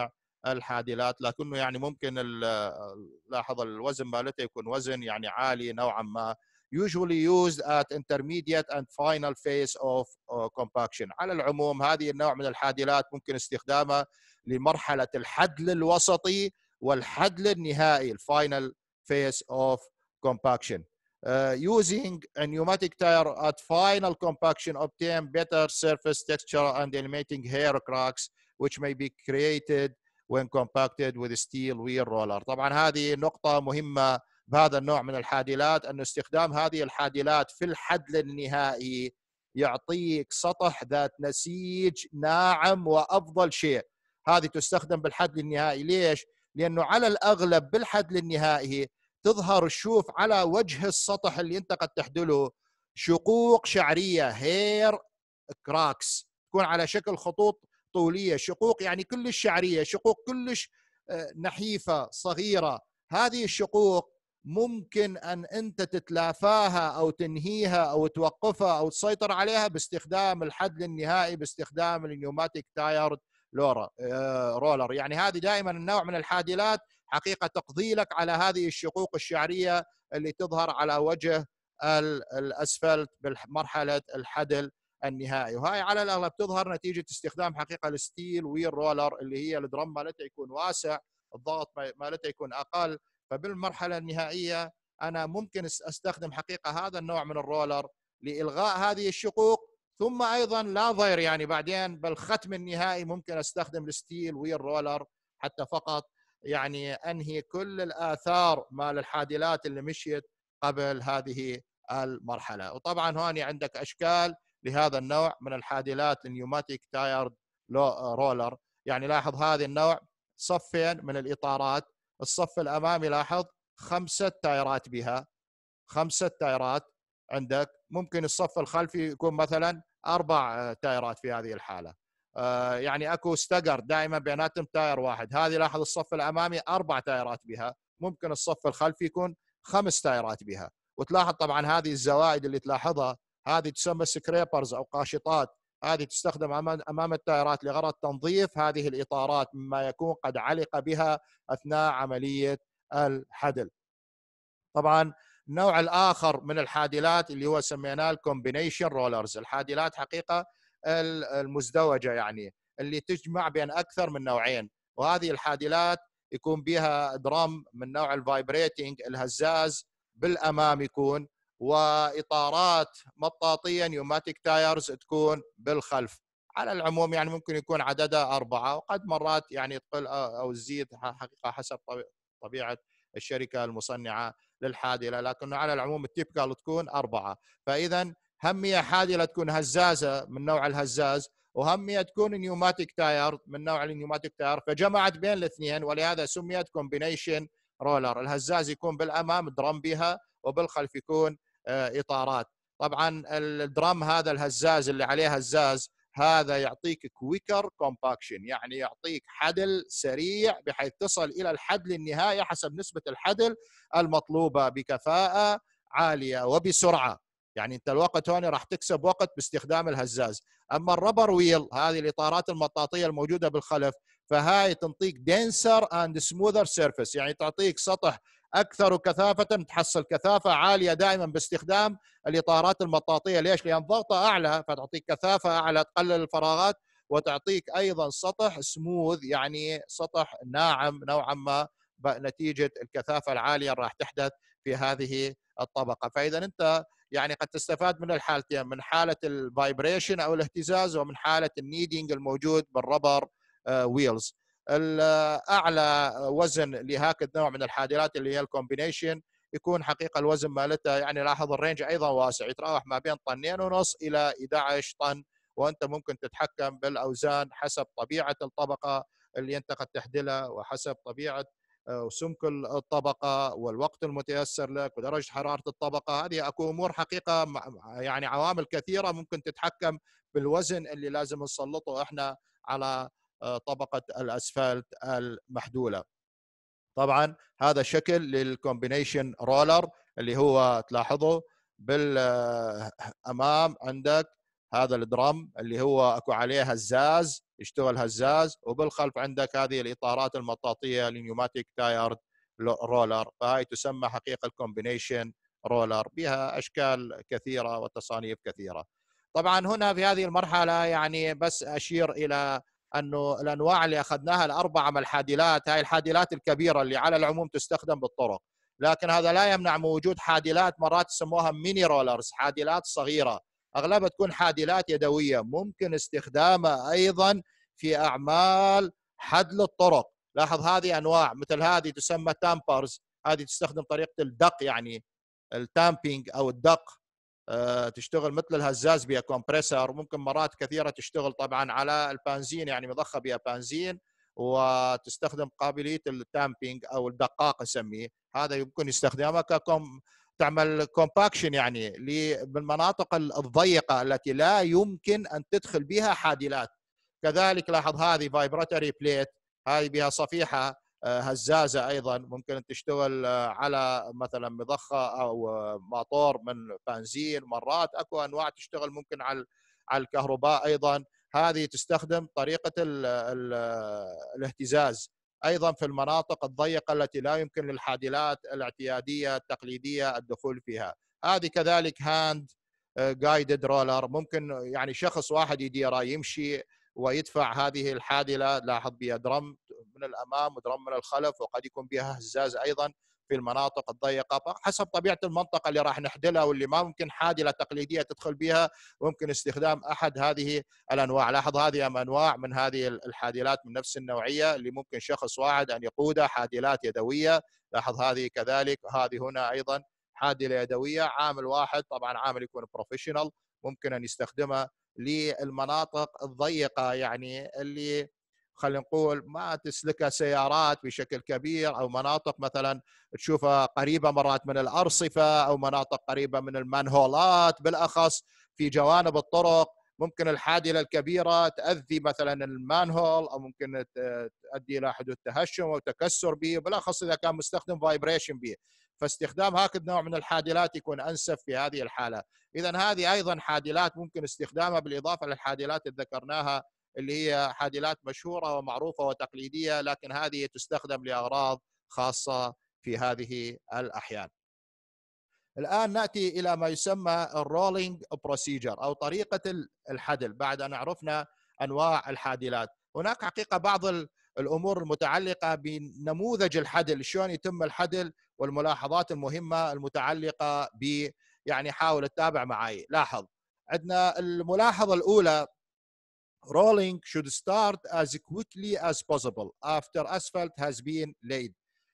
الحادلات، لكنه يعني ممكن لاحظ الوزن مالته يكون وزن يعني عالي نوعا ما. usually used at intermediate and final phase of compaction. على العموم هذه النوع من الحادلات ممكن استخدامها لمرحلة الحدل الوسطي والحدل النهائي الفاينل phase of compaction. Uh, using a pneumatic tire at final compaction obtain better surface texture and eliminating hair cracks which may be created when compacted with steel wheel roller. طبعا هذه نقطة مهمة بهذا النوع من الحادلات، أن استخدام هذه الحادلات في الحدل النهائي يعطيك سطح ذات نسيج ناعم وأفضل شيء. هذه تستخدم بالحدل النهائي. ليش؟ لأنه على الأغلب بالحدل النهائي تظهر تشوف على وجه السطح اللي أنت قد تحدله شقوق شعرية، هير كراكس، تكون على شكل خطوط طولية، شقوق يعني كلش شعرية، شقوق كلش نحيفة صغيرة. هذه الشقوق ممكن أن أنت تتلافاها أو تنهيها أو توقفها أو تسيطر عليها باستخدام الحدل النهائي، باستخدام النيوماتيك تاير رولر. يعني هذه دائما النوع من الحادلات حقيقة تقضي لك على هذه الشقوق الشعرية اللي تظهر على وجه الأسفلت بمرحلة الحدل النهائي، وهي على الأغلب تظهر نتيجة استخدام حقيقة الستيل ويل رولر اللي هي الدرم مالتها يكون واسع، الضغط مالتها يكون أقل. فبالمرحلة النهائية أنا ممكن أستخدم حقيقة هذا النوع من الرولر لإلغاء هذه الشقوق، ثم أيضا لا ضير يعني بعدين بالختم النهائي ممكن أستخدم الستيل ويل رولر حتى فقط يعني أنهي كل الآثار مال الحادلات اللي مشيت قبل هذه المرحلة. وطبعا هون عندك أشكال لهذا النوع من الحادلات النيوماتيك تاير رولر. يعني لاحظ هذا النوع صفين من الإطارات، الصف الأمامي لاحظ خمسة تايرات بها، خمسة تايرات عندك. ممكن الصف الخلفي يكون مثلا أربع تايرات في هذه الحالة. آه يعني أكو ستجر دائما بيناتهم تاير واحد. هذه لاحظ الصف الأمامي أربع تايرات بها، ممكن الصف الخلفي يكون خمس تايرات بها. وتلاحظ طبعا هذه الزوائد اللي تلاحظها هذه تسمى سكريبرز أو قاشطات، هذه تستخدم أمام التايرات لغرض تنظيف هذه الإطارات مما يكون قد علق بها أثناء عملية الحدل. طبعا النوع الآخر من الحادلات اللي هو سميناه الكومبينيشن رولرز، الحادلات حقيقة المزدوجة يعني اللي تجمع بين أكثر من نوعين. وهذه الحادلات يكون بها درام من نوع الفايبريتنج الهزاز بالأمام يكون، وإطارات مطاطية نيوماتيك تايرز تكون بالخلف. على العموم يعني ممكن يكون عددها أربعة، وقد مرات يعني تقل أو تزيد حقيقة حسب طبيعة الشركة المصنعة للحادلة، لكنه على العموم التيبكال تكون أربعة. فإذا همية حادلة تكون هزازة من نوع الهزاز، وهمية تكون نيوماتيك تاير من نوع النيوماتيك تاير، فجمعت بين الاثنين ولهذا سميت كومبينيشن رولر. الهزاز يكون بالأمام درام بها، وبالخلف يكون إطارات. طبعا الدرام هذا الهزاز اللي عليه هزاز هذا يعطيك كويكر كومباكشن، يعني يعطيك حدل سريع بحيث تصل إلى الحدل النهائي حسب نسبة الحدل المطلوبة بكفاءة عالية وبسرعة. يعني أنت الوقت هون راح تكسب وقت باستخدام الهزاز. أما الربر ويل هذه الإطارات المطاطية الموجودة بالخلف فهاي تنطيك denser and smoother surface، يعني تعطيك سطح أكثر كثافة، تحصل كثافة عالية دائما باستخدام الإطارات المطاطية. ليش؟ لأن ضغطها أعلى فتعطيك كثافة أعلى، تقلل الفراغات، وتعطيك أيضا سطح سموث يعني سطح ناعم نوعا ما نتيجة الكثافة العالية راح تحدث في هذه الطبقة. فإذا أنت يعني قد تستفاد من الحالتين، من حالة الفايبريشن أو الاهتزاز ومن حالة النيدينج الموجود بالربر ويلز. الأعلى وزن لهكذا نوع من الحادلات اللي هي الكومبينيشن يكون حقيقة الوزن مالتها يعني لاحظ الرينج أيضا واسع، يتراوح ما بين طنين ونص إلى إحدى عشر طن، وأنت ممكن تتحكم بالأوزان حسب طبيعة الطبقة اللي أنت قد تحدلها وحسب طبيعة وسمك الطبقة والوقت المتيسر لك ودرجة حرارة الطبقة. هذه أكو أمور حقيقة يعني عوامل كثيرة ممكن تتحكم بالوزن اللي لازم نسلطه إحنا على طبقة الأسفلت المحدولة. طبعا هذا شكل للكومبينيشن رولر اللي هو تلاحظه بالأمام عندك هذا الدرم اللي هو اكو عليه هزاز يشتغل هزاز، وبالخلف عندك هذه الاطارات المطاطيه النيوماتيك تايرد رولر، فهاي تسمى حقيقه الكومبينيشن رولر، بها اشكال كثيره وتصانيف كثيره. طبعا هنا في هذه المرحله يعني بس اشير الى انه الانواع اللي اخذناها الاربعه من الحادلات، هاي الحادلات الكبيره اللي على العموم تستخدم بالطرق، لكن هذا لا يمنع من وجود حادلات مرات يسموها ميني رولرز، حادلات صغيره اغلبها تكون حادلات يدويه ممكن استخدامها ايضا في اعمال حدل الطرق. لاحظ هذه انواع، مثل هذه تسمى تامبرز، هذه تستخدم طريقه الدق، يعني التامبينج او الدق، أه تشتغل مثل الهزاز بها كومبريسر، ممكن مرات كثيره تشتغل طبعا على البنزين، يعني مضخه بها بنزين وتستخدم قابليه التامبينج او الدقاق نسميه، هذا يمكن يستخدمها ككم تعمل كومباكشن يعني بالمناطق الضيقه التي لا يمكن ان تدخل بها حادلات. كذلك لاحظ هذه فايبراتوري بليت، هذه بها صفيحه هزازه ايضا، ممكن ان تشتغل على مثلا مضخه او موتور من بنزين، مرات اكو انواع تشتغل ممكن على على الكهرباء ايضا، هذه تستخدم طريقه ال ال الاهتزاز ايضا في المناطق الضيقه التي لا يمكن للحادلات الاعتياديه التقليديه الدخول فيها. هذه كذلك هاند جايدد رولر، ممكن يعني شخص واحد يديره يمشي ويدفع هذه الحادله، لاحظ بها درم من الامام ودرم من الخلف، وقد يكون بها هزاز ايضا في المناطق الضيقه، حسب طبيعه المنطقه اللي راح نحدلها واللي ما ممكن حادله تقليديه تدخل بها، ممكن استخدام احد هذه الانواع. لاحظ هذه انواع من هذه الحادلات من نفس النوعيه اللي ممكن شخص واحد ان يقودها، حادلات يدويه. لاحظ هذه كذلك، هذه هنا ايضا حادله يدويه، عامل واحد طبعا، عامل يكون بروفيشنال ممكن ان يستخدمها للمناطق الضيقه، يعني اللي خلينا نقول ما تسلكها سيارات بشكل كبير، او مناطق مثلا تشوفها قريبه مرات من الارصفه، او مناطق قريبه من المانهولات، بالاخص في جوانب الطرق ممكن الحادله الكبيره تاذي مثلا المانهول، او ممكن تؤدي الى حدوث تهشم او تكسر به، بالاخص اذا كان مستخدم فايبريشن به، فاستخدام هكذا نوع من الحادلات يكون انسب في هذه الحاله. اذا هذه ايضا حادلات ممكن استخدامها بالاضافه للحادلات اللي ذكرناها اللي هي حادلات مشهوره ومعروفه وتقليديه، لكن هذه تستخدم لاغراض خاصه في هذه الاحيان. الان ناتي الى ما يسمى الرولينج بروسيجر او طريقه الحدل. بعد ان عرفنا انواع الحادلات، هناك حقيقه بعض الامور المتعلقه بنموذج الحدل، شلون يتم الحدل، والملاحظات المهمه المتعلقه ب يعني حاول تتابع معي. لاحظ عندنا الملاحظه الاولى: rolling should start as quickly as possible after asphalt has been laid.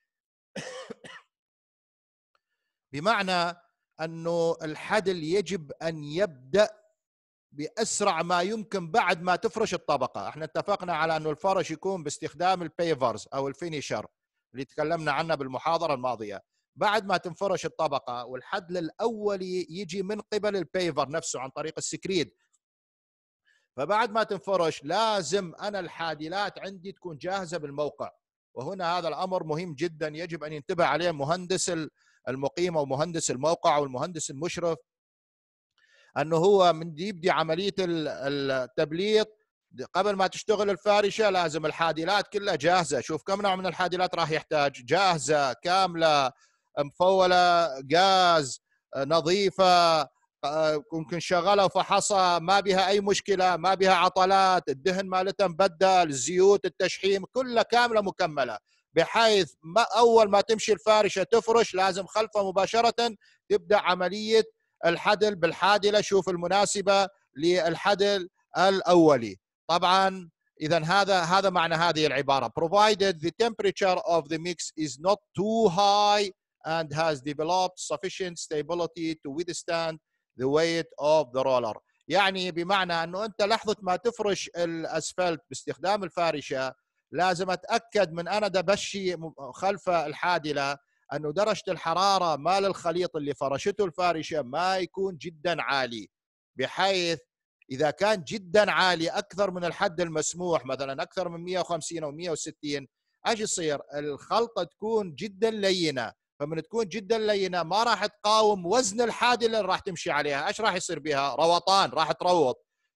بمعنى أنه الحدل يجب أن يبدأ بأسرع ما يمكن بعد ما تفرش الطبقة. احنا اتفقنا على أنه الفرش يكون باستخدام البيفرز أو الفينيشر اللي تكلمنا عنه بالمحاضرة الماضية. بعد ما تنفرش الطبقة والحدل الأولي يجي من قبل البيفر نفسه عن طريق السكريد، فبعد ما تنفرش لازم أنا الحادلات عندي تكون جاهزة بالموقع. وهنا هذا الأمر مهم جدا، يجب أن ينتبه عليه مهندس المقيم أو مهندس الموقع أو المهندس المشرف، أنه هو من يبدي عملية التبليط قبل ما تشتغل الفارشة لازم الحادلات كلها جاهزة. شوف كم نوع من الحادلات راح يحتاج، جاهزة كاملة مفولة غاز نظيفة، ممكن شغلها وفحصها ما بها اي مشكله، ما بها عطلات، الدهن مالتها مبدل، الزيوت التشحيم كلها كامله مكمله، بحيث ما اول ما تمشي الفارشه تفرش لازم خلفها مباشره تبدا عمليه الحدل بالحادله، شوف المناسبه للحدل الاولي. طبعا اذا هذا هذا معنى هذه العباره: provided the temperature of the mix is not too high and has developed sufficient stability to withstand the weight of the roller. يعني بمعنى انه انت لحظه ما تفرش الاسفلت باستخدام الفارشه لازم اتاكد من انا دبشي خلف الحادله انه درجه الحراره مال الخليط اللي فرشته الفارشه ما يكون جدا عالي، بحيث اذا كان جدا عالي اكثر من الحد المسموح، مثلا اكثر من مئة وخمسين او مئة وستين، ايش يصير؟ الخلطه تكون جدا لينه، فمن تكون جدا لينه ما راح تقاوم وزن الحادله اللي راح تمشي عليها، ايش راح يصير بها؟ روطان، راح تروط.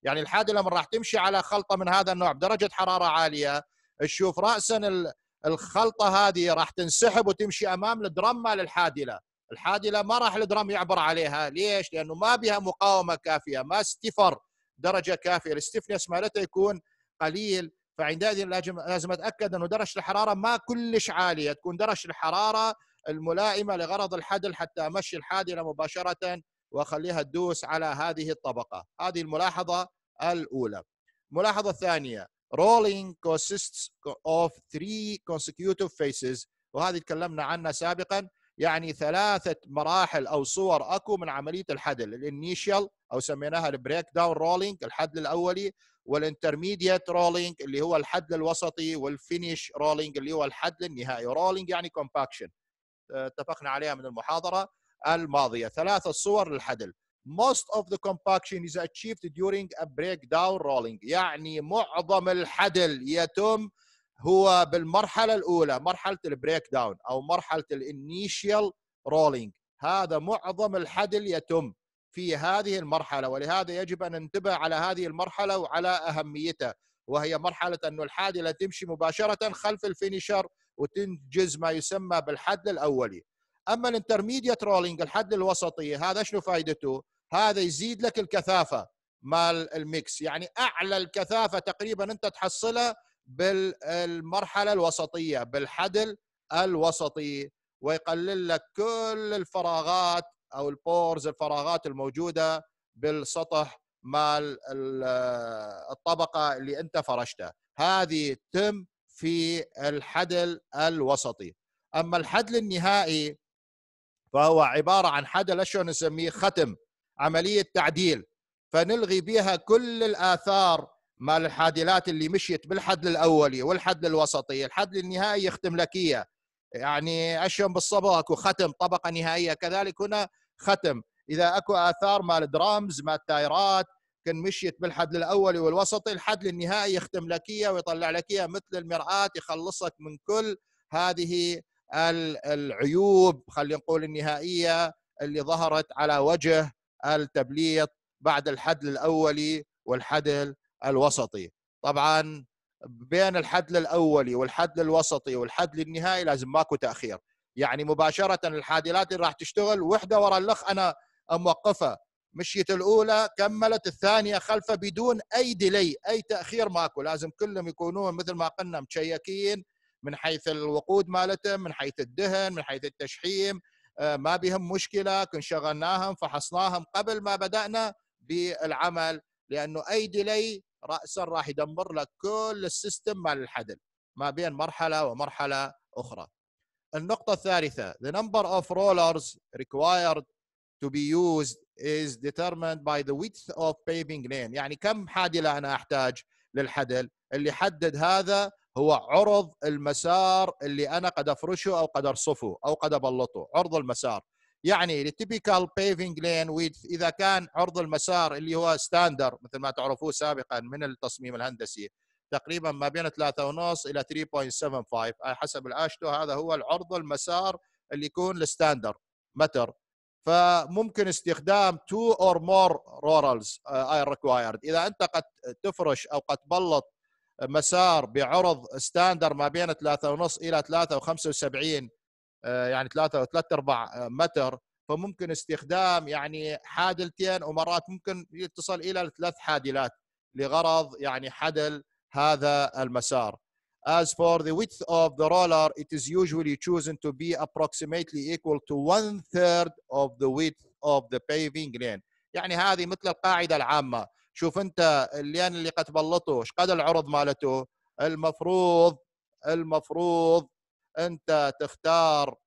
يعني الحادله من راح تمشي على خلطه من هذا النوع بدرجه حراره عاليه، تشوف راسا الخلطه هذه راح تنسحب وتمشي امام الدرم مال الحادله. الحادله ما راح الدرم يعبر عليها، ليش؟ لانه ما بها مقاومه كافيه، ما استفر درجه كافيه، الاستفنس مالتها يكون قليل. فعندئذ لازم اتاكد انه درجه الحراره ما كلش عاليه، تكون درجه الحراره الملائمه لغرض الحدل حتى امشي الحادله مباشره واخليها تدوس على هذه الطبقه. هذه الملاحظه الاولى. الملاحظه الثانيه rolling consists of three consecutive phases، وهذه تكلمنا عنها سابقا، يعني ثلاثه مراحل او صور اكو من عمليه الحدل. الانيشال او سميناها البريك داون رولينج الحدل الاولي، والانترميديت رولينج اللي هو الحدل الوسطي، والفينيش رولينج اللي هو الحدل النهائي. رولينج يعني كومباكشن، اتفقنا عليها من المحاضره الماضيه. ثلاثه صور للحدل. Most of the compaction is achieved during a breakdown rolling، يعني معظم الحدل يتم هو بالمرحله الاولى، مرحله البريك داون او مرحله الانيشيال رولينج. هذا معظم الحدل يتم في هذه المرحله، ولهذا يجب ان ننتبه على هذه المرحله وعلى اهميتها، وهي مرحله انه الحادله تمشي مباشره خلف الفينيشر وتنجز ما يسمى بالحدل الاولي. اما الانترميديت رولينج الحدل الوسطي، هذا شنو فائدته؟ هذا يزيد لك الكثافه مال الميكس، يعني اعلى الكثافه تقريبا انت تحصلها بالمرحله الوسطيه بالحدل الوسطي، ويقلل لك كل الفراغات او البورز الفراغات الموجوده بالسطح مال الطبقه اللي انت فرشتها. هذه تم في الحدل الوسطي. اما الحدل النهائي فهو عباره عن حدل شلون نسميه؟ ختم، عمليه تعديل، فنلغي بها كل الاثار مال الحادلات اللي مشيت بالحدل الاولي والحدل الوسطي. الحدل النهائي يختم لك اياه، يعني اشياء بالصبغ اكو ختم طبقه نهائيه، كذلك هنا ختم. اذا اكو اثار مال درامز مال تايرات كان مشيت بالحدل الاولي والوسطي، الحدل النهائي يختم لك اياه ويطلع لك اياه مثل المرآة، يخلصك من كل هذه العيوب خلينا نقول النهائيه اللي ظهرت على وجه التبليط بعد الحدل الاولي والحدل الوسطي. طبعا بين الحدل الاولي والحدل الوسطي والحدل النهائي لازم ماكو تاخير، يعني مباشره الحادلات اللي راح تشتغل وحده ورا الاخ انا موقفه، مشيت الاولى كملت الثانيه خلفه بدون اي ديلي، اي تاخير ماكو، لازم كلهم يكونون مثل ما قلنا مشيكين من حيث الوقود مالتهم، من حيث الدهن، من حيث التشحيم، ما بهم مشكله، كن شغلناهم فحصناهم قبل ما بدانا بالعمل، لانه اي ديلي راسا راح يدمر لك كل السيستم مال الحدل ما بين مرحله ومرحله اخرى. النقطه الثالثه the number of rollers required to be used is determined by the width of paving lane، يعني كم حادله انا احتاج للحدل. اللي يحدد هذا هو عرض المسار اللي انا قد افرشه او قد ارصفه او قد ابلطه، عرض المسار. يعني التيبيكال بيفنج لين ويدث اذا كان عرض المسار اللي هو ستاندر مثل ما تعرفوه سابقا من التصميم الهندسي تقريبا ما بين ثلاثة ونص الى ثلاثة فاصلة سبعة خمسة حسب الاشتو، هذا هو العرض المسار اللي يكون الستاندر متر. فممكن استخدام two or more rollers are required. اذا انت قد تفرش او قد تبلط مسار بعرض ستاندر ما بين ثلاثة ونص الى ثلاثة وخمسة وسبعين يعني ثلاثة وثلاثة ارباع متر، فممكن استخدام يعني حادلتين ومرات ممكن يتصل الى ثلاث حادلات لغرض يعني حدل هذا المسار. As for the width of the roller, it is usually chosen to be approximately equal to one third of the width of the paving lane. يعني هذه مثل القاعدة العامة. شوف انت اللين اللي قد تبلطه ايش قد العرض مالته، المفروض المفروض انت تختار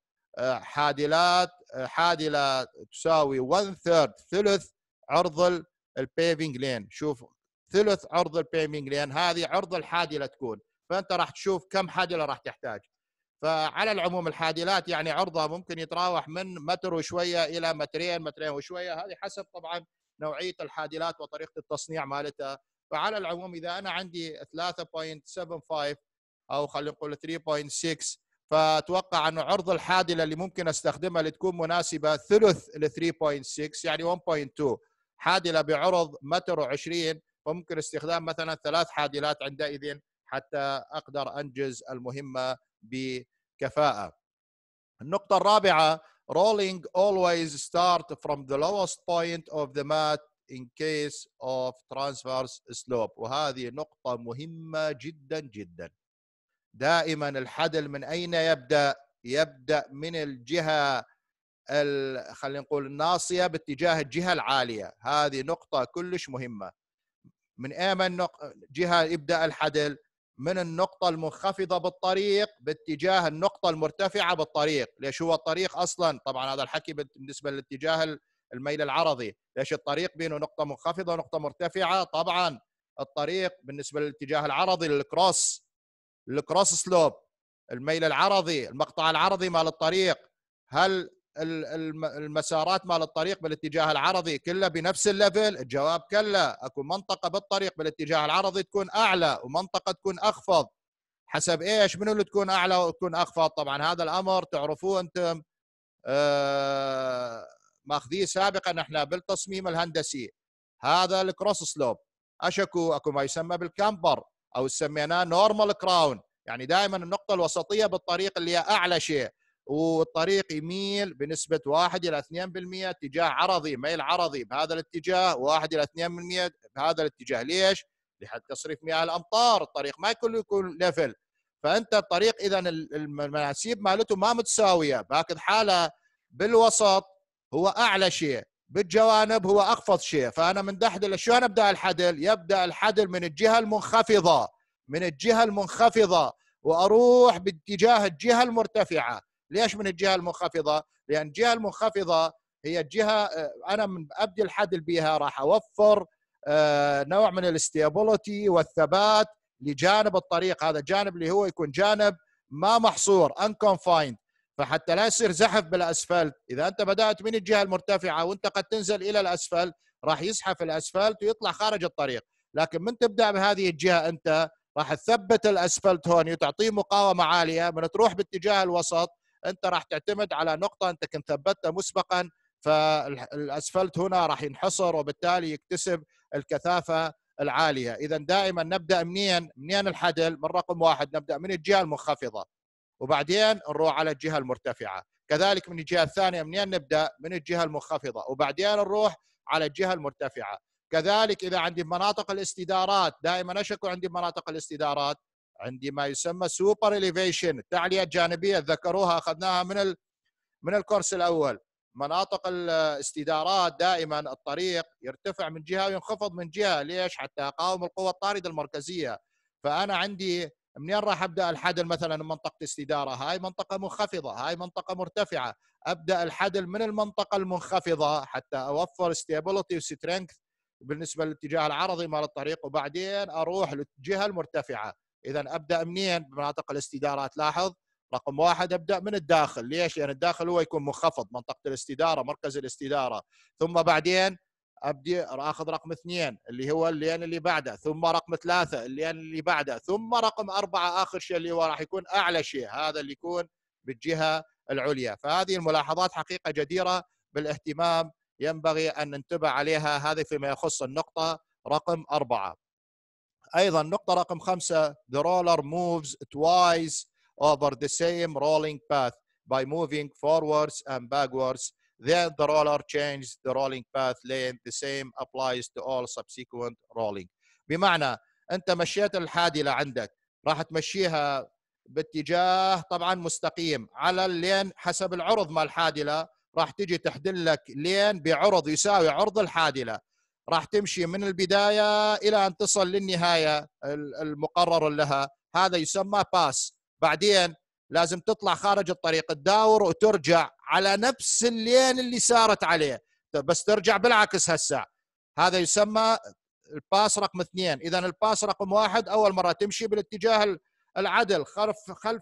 حادلات، حادلة تساوي one third ثلث عرض البيفنج لين. شوف ثلث عرض البيفنج لين هذه عرض الحادلة تكون، فانت راح تشوف كم حادله راح تحتاج. فعلى العموم الحادلات يعني عرضها ممكن يتراوح من متر وشويه الى مترين مترين وشويه، هذه حسب طبعا نوعيه الحادلات وطريقه التصنيع مالتها. فعلى العموم اذا انا عندي ثلاثة فاصلة سبعة خمسة او خلينا نقول ثلاثة فاصلة ستة، فاتوقع انه عرض الحادله اللي ممكن استخدمها لتكون مناسبه ثلث ل ثلاثة فاصلة ستة يعني واحد فاصلة اثنين، حادله بعرض متر وعشرين، وممكن استخدام مثلا ثلاث حادلات عندئذ حتى أقدر أنجز المهمة بكفاءة. النقطة الرابعة rolling always start from the lowest point of the mat in case of transverse slope، وهذه نقطة مهمة جدا جدا. دائما الحدل من أين يبدأ؟ يبدأ من الجهة خلينا نقول الناصية باتجاه الجهة العالية. هذه نقطة كلش مهمة. من أيمن جهة يبدأ الحدل؟ من النقطة المنخفضة بالطريق باتجاه النقطة المرتفعة بالطريق. ليش هو الطريق أصلا؟ طبعا هذا الحكي بالنسبة للاتجاه الميل العرضي. ليش الطريق بينه نقطة منخفضة ونقطة مرتفعة؟ طبعا الطريق بالنسبة للاتجاه العرضي للكروس، الكروس سلوب، الميل العرضي، المقطع العرضي مال الطريق. هل المسارات مال الطريق بالاتجاه العرضي كلها بنفس الليفل؟ الجواب كلا. اكو منطقه بالطريق بالاتجاه العرضي تكون اعلى ومنطقه تكون اخفض. حسب ايش؟ منو اللي تكون اعلى وتكون اخفض؟ طبعا هذا الامر تعرفوه انتم آه ماخذيه سابقا احنا بالتصميم الهندسي. هذا الكروس سلوب. اشكو اكو ما يسمى بالكامبر او سميناه نورمال كراون، يعني دائما النقطه الوسطيه بالطريق اللي هي اعلى شيء، والطريق يميل بنسبة واحد إلى اثنين بالمئة اتجاه عرضي، ميل عرضي بهذا الاتجاه، واحد إلى اثنين بالمئة بهذا الاتجاه. ليش؟ لحد تصريف مياه الأمطار. الطريق ما كله يكون ليفل، فأنت الطريق إذا المناسيب مالته ما متساوية. بهذه الحالة بالوسط هو أعلى شيء، بالجوانب هو أخفض شيء. فأنا من دحدل شلون أبدأ الحدل؟ يبدأ الحدل من الجهة المنخفضة، من الجهة المنخفضة وأروح باتجاه الجهة المرتفعة. ليش من الجهة المنخفضة؟ لأن الجهة المنخفضة هي الجهة أنا من أبدي الحدل بها راح أوفر نوع من الاستيابولتي والثبات لجانب الطريق. هذا الجانب اللي هو يكون جانب ما محصور unconfined، فحتى لا يصير زحف بالأسفلت. إذا أنت بدأت من الجهة المرتفعة وأنت قد تنزل إلى الأسفل راح يزحف الأسفلت ويطلع خارج الطريق. لكن من تبدأ بهذه الجهة أنت راح تثبت الأسفلت هون وتعطيه مقاومة عالية. من تروح باتجاه الوسط انت راح تعتمد على نقطه انت كنت ثبتها مسبقا، فالاسفلت هنا راح ينحصر وبالتالي يكتسب الكثافه العاليه. اذا دائما نبدا منين؟ منين الحدل؟ من رقم واحد نبدا من الجهه المنخفضه وبعدين نروح على الجهه المرتفعه. كذلك من الجهه الثانيه منين نبدا؟ من الجهه المنخفضه وبعدين نروح على الجهه المرتفعه. كذلك اذا عندي مناطق الاستدارات، دائما اشكو عندي مناطق الاستدارات عندي ما يسمى سوبر إليفيشن، التعلية الجانبية ذكروها أخذناها من ال... من الكورس الأول. مناطق الاستدارات دائما الطريق يرتفع من جهة وينخفض من جهة. ليش؟ حتى أقاوم القوة الطاردة المركزية. فأنا عندي منين راح أبدأ الحدل؟ مثلا منطقة استدارة هاي منطقة منخفضة، هاي منطقة مرتفعة. أبدأ الحدل من المنطقة المنخفضة حتى أوفر ستيبلتي وسترينث بالنسبة للاتجاه العرضي مال الطريق، وبعدين أروح للجهة المرتفعة. إذا أبدأ منين؟ بمناطق الاستدارات. لاحظ رقم واحد أبدأ من الداخل. ليش؟ لأن يعني الداخل هو يكون منخفض، منطقة الاستدارة، مركز الاستدارة. ثم بعدين أبدي أخذ رقم اثنين اللي هو اللين اللي بعده، ثم رقم ثلاثة اللين اللي بعده، ثم رقم أربعة آخر شيء اللي هو راح يكون أعلى شيء، هذا اللي يكون بالجهة العليا. فهذه الملاحظات حقيقة جديرة بالاهتمام، ينبغي أن ننتبه عليها. هذه فيما يخص النقطة رقم أربعة. أيضا نقطة رقم خمسة the roller moves twice over the same rolling path by moving forwards and backwards. Then the roller changes the rolling path lane. The same applies to all subsequent rolling. بمعنى أنت مشيت الحادلة عندك راح تمشيها باتجاه طبعا مستقيم على اللين حسب العرض مال الحادلة. راح تجي تحدل لك لين بعرض يساوي عرض الحادلة. راح تمشي من البداية إلى أن تصل للنهاية المقرر لها، هذا يسمى باس. بعدين لازم تطلع خارج الطريق تداور وترجع على نفس اللين اللي سارت عليه، بس ترجع بالعكس هسه. هذا يسمى الباس رقم اثنين. إذا الباس رقم واحد أول مرة تمشي بالاتجاه العدل خلف خلف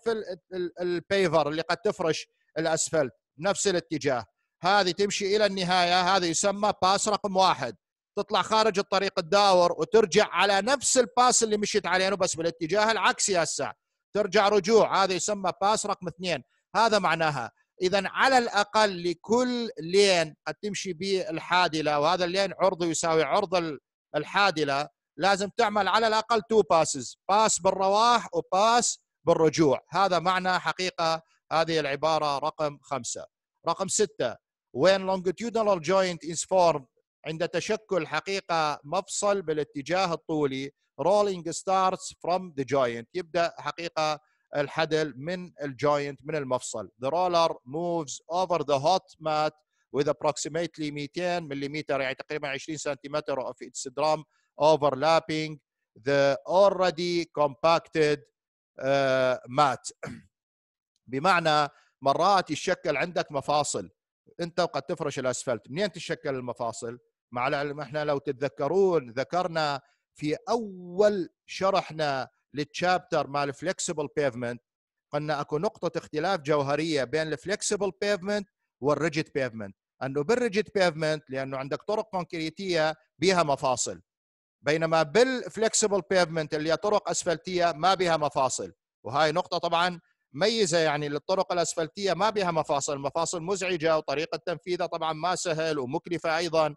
البيفر اللي قد تفرش الأسفلت بنفس الاتجاه، هذه تمشي إلى النهاية، هذا يسمى باس رقم واحد. تطلع خارج الطريق تداور وترجع على نفس الباس اللي مشيت عليه بس بالاتجاه العكسي هسه، ترجع رجوع، هذا يسمى باس رقم اثنين. هذا معناها إذا على الأقل لكل لين قد تمشي به الحادلة، وهذا اللين عرضه يساوي عرض الحادلة، لازم تعمل على الاقل تو باسز، باس بالرواح وباس بالرجوع. هذا معنى حقيقه هذه العباره رقم خمسه. رقم سته when longitudinal joint is formed، عند تشكل حقيقه مفصل بالاتجاه الطولي rolling starts from the joint، يبدا حقيقه الحدل من الجوينت من المفصل. The roller moves over the hot mat with approximately مئتين ملم، يعني تقريبا عشرين سنتيمتر of its drum overlapping the already compacted uh, mat. بمعنى مرات يتشكل عندك مفاصل، انت قد تفرش الاسفلت، منين تتشكل المفاصل؟ مع العلم احنا لو تتذكرون ذكرنا في اول شرحنا للتشابتر مال الفلكسبل بيفمنت، قلنا اكو نقطه اختلاف جوهريه بين الفلكسبل بيفمنت والريجيد بيفمنت، انه بالريجيد بيفمنت لانه عندك طرق كونكريتيه بها مفاصل، بينما بالفلكسبل بيفمنت اللي هي طرق اسفلتيه ما بها مفاصل. وهاي نقطه طبعا ميزه، يعني للطرق الاسفلتيه ما بها مفاصل، مفاصل مزعجه وطريقه تنفيذها طبعا ما سهل ومكلفه ايضا،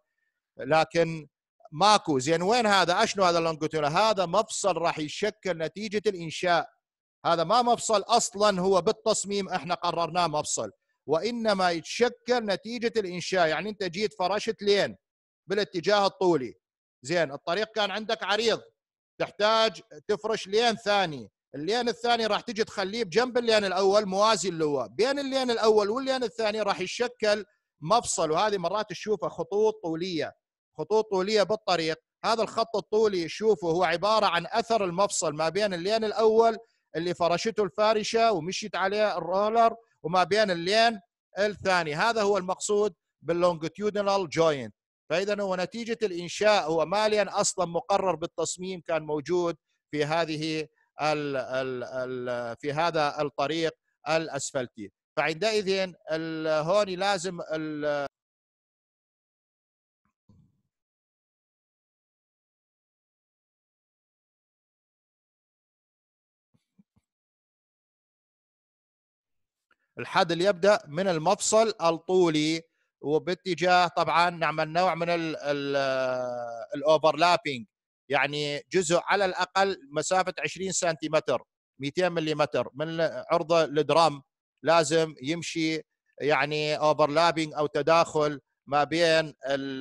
لكن ماكو. زين وين هذا؟ اشنو هذا اللونجيتودينال؟ هذا مفصل راح يشكل نتيجه الانشاء، هذا ما مفصل اصلا هو بالتصميم احنا قررناه مفصل، وانما يتشكل نتيجه الانشاء. يعني انت جيت فرشت لين بالاتجاه الطولي، زين الطريق كان عندك عريض، تحتاج تفرش لين ثاني، اللين الثاني راح تجي تخليه بجنب اللين الاول موازي اللواء، بين اللين الاول واللين الثاني راح يشكل مفصل. وهذه مرات تشوفها خطوط طوليه، خطوط طوليه بالطريق. هذا الخط الطولي شوفه هو عباره عن اثر المفصل ما بين اللين الاول اللي فرشته الفارشه ومشيت عليه الرولر وما بين اللين الثاني، هذا هو المقصود باللونجيتيودينال جوينت. فاذا هو نتيجه الانشاء، هو ماليا اصلا مقرر بالتصميم، كان موجود في هذه ال ال ال في هذا الطريق الاسفلتي. فعندئذ هون لازم الحدل يبدا من المفصل الطولي وباتجاه، طبعا نعمل نوع من الاوفرلابينج، يعني جزء على الاقل مسافه عشرين سنتيمتر مئتين ملم من عرض الدرام لازم يمشي، يعني اوفرلابينج او تداخل ما بين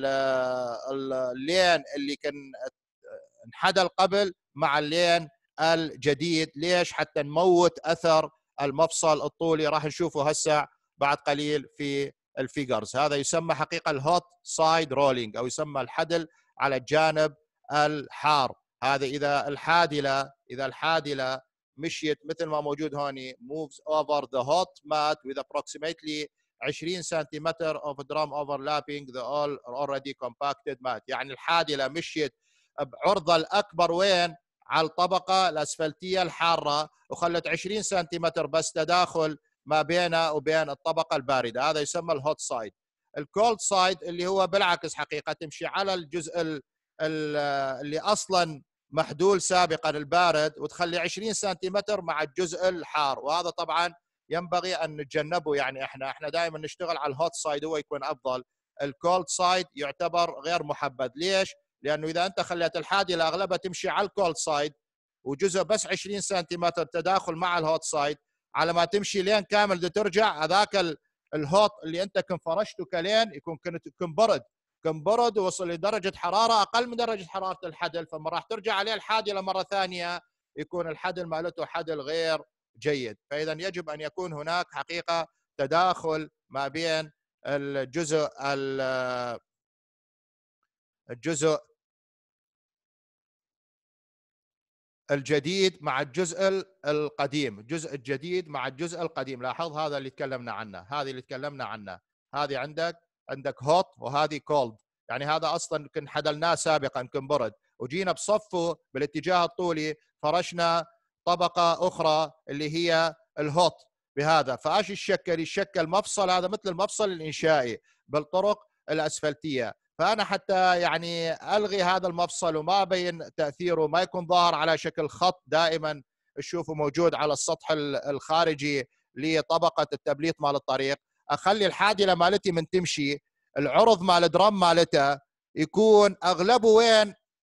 اللين اللي كان انحدل قبل مع اللين الجديد. ليش؟ حتى نموت اثر المفصل الطولي، راح نشوفه هسه بعد قليل في الفيجرز. هذا يسمى حقيقه الهوت سايد رولينج، او يسمى الحدل على الجانب الحار. هذا اذا الحادله اذا الحادله مشيت مثل ما موجود هوني moves over the hot mat with approximately عشرين سنتيمتر of drum overlapping the all already compacted mat. يعني الحادله مشيت بعرضها الاكبر وين؟ على الطبقه الاسفلتيه الحاره، وخلت عشرين سنتيمتر بس تداخل ما بينه وبين الطبقه البارده، هذا يسمى الهوت سايد. الكولد سايد اللي هو بالعكس حقيقه تمشي على الجزء اللي اصلا محدول سابقا البارد، وتخلي عشرين سنتيمتر مع الجزء الحار، وهذا طبعا ينبغي ان نتجنبه. يعني احنا احنا دائما نشتغل على الهوت سايد، هو يكون افضل. الكولد سايد يعتبر غير محبذ. ليش؟ لانه اذا انت خليت الحادله اغلبها تمشي على الكولد سايد وجزء بس عشرين سنتيمتر تداخل مع الهوت سايد، على ما تمشي لين كامل ترجع هذاك الهوت اللي انت كنت فرشته كلين يكون كنت كن برد كن برد ووصل لدرجه حراره اقل من درجه حراره الحدل، فما راح ترجع عليه الحادله مره ثانيه يكون الحدل مالته حدل غير جيد. فاذا يجب ان يكون هناك حقيقه تداخل ما بين الجزء الجزء الجديد مع الجزء القديم، الجزء الجديد مع الجزء القديم. لاحظ هذا اللي تكلمنا عنه، هذه اللي تكلمنا عنه، هذه عندك عندك هوت وهذه كولد، يعني هذا اصلا كن حدلناه سابقا كن برد، وجينا بصفه بالاتجاه الطولي فرشنا طبقه اخرى اللي هي الهوت بهذا. فايش الشكل؟ الشكل مفصل، هذا مثل المفصل الانشائي بالطرق الاسفلتيه. فأنا حتى يعني ألغي هذا المفصل وما أبين تأثيره، ما يكون ظاهر على شكل خط دائما تشوفه موجود على السطح الخارجي لطبقة التبليط مال الطريق، أخلي الحادلة مالتي من تمشي العرض مال الدرام مالتها يكون أغلبه وين؟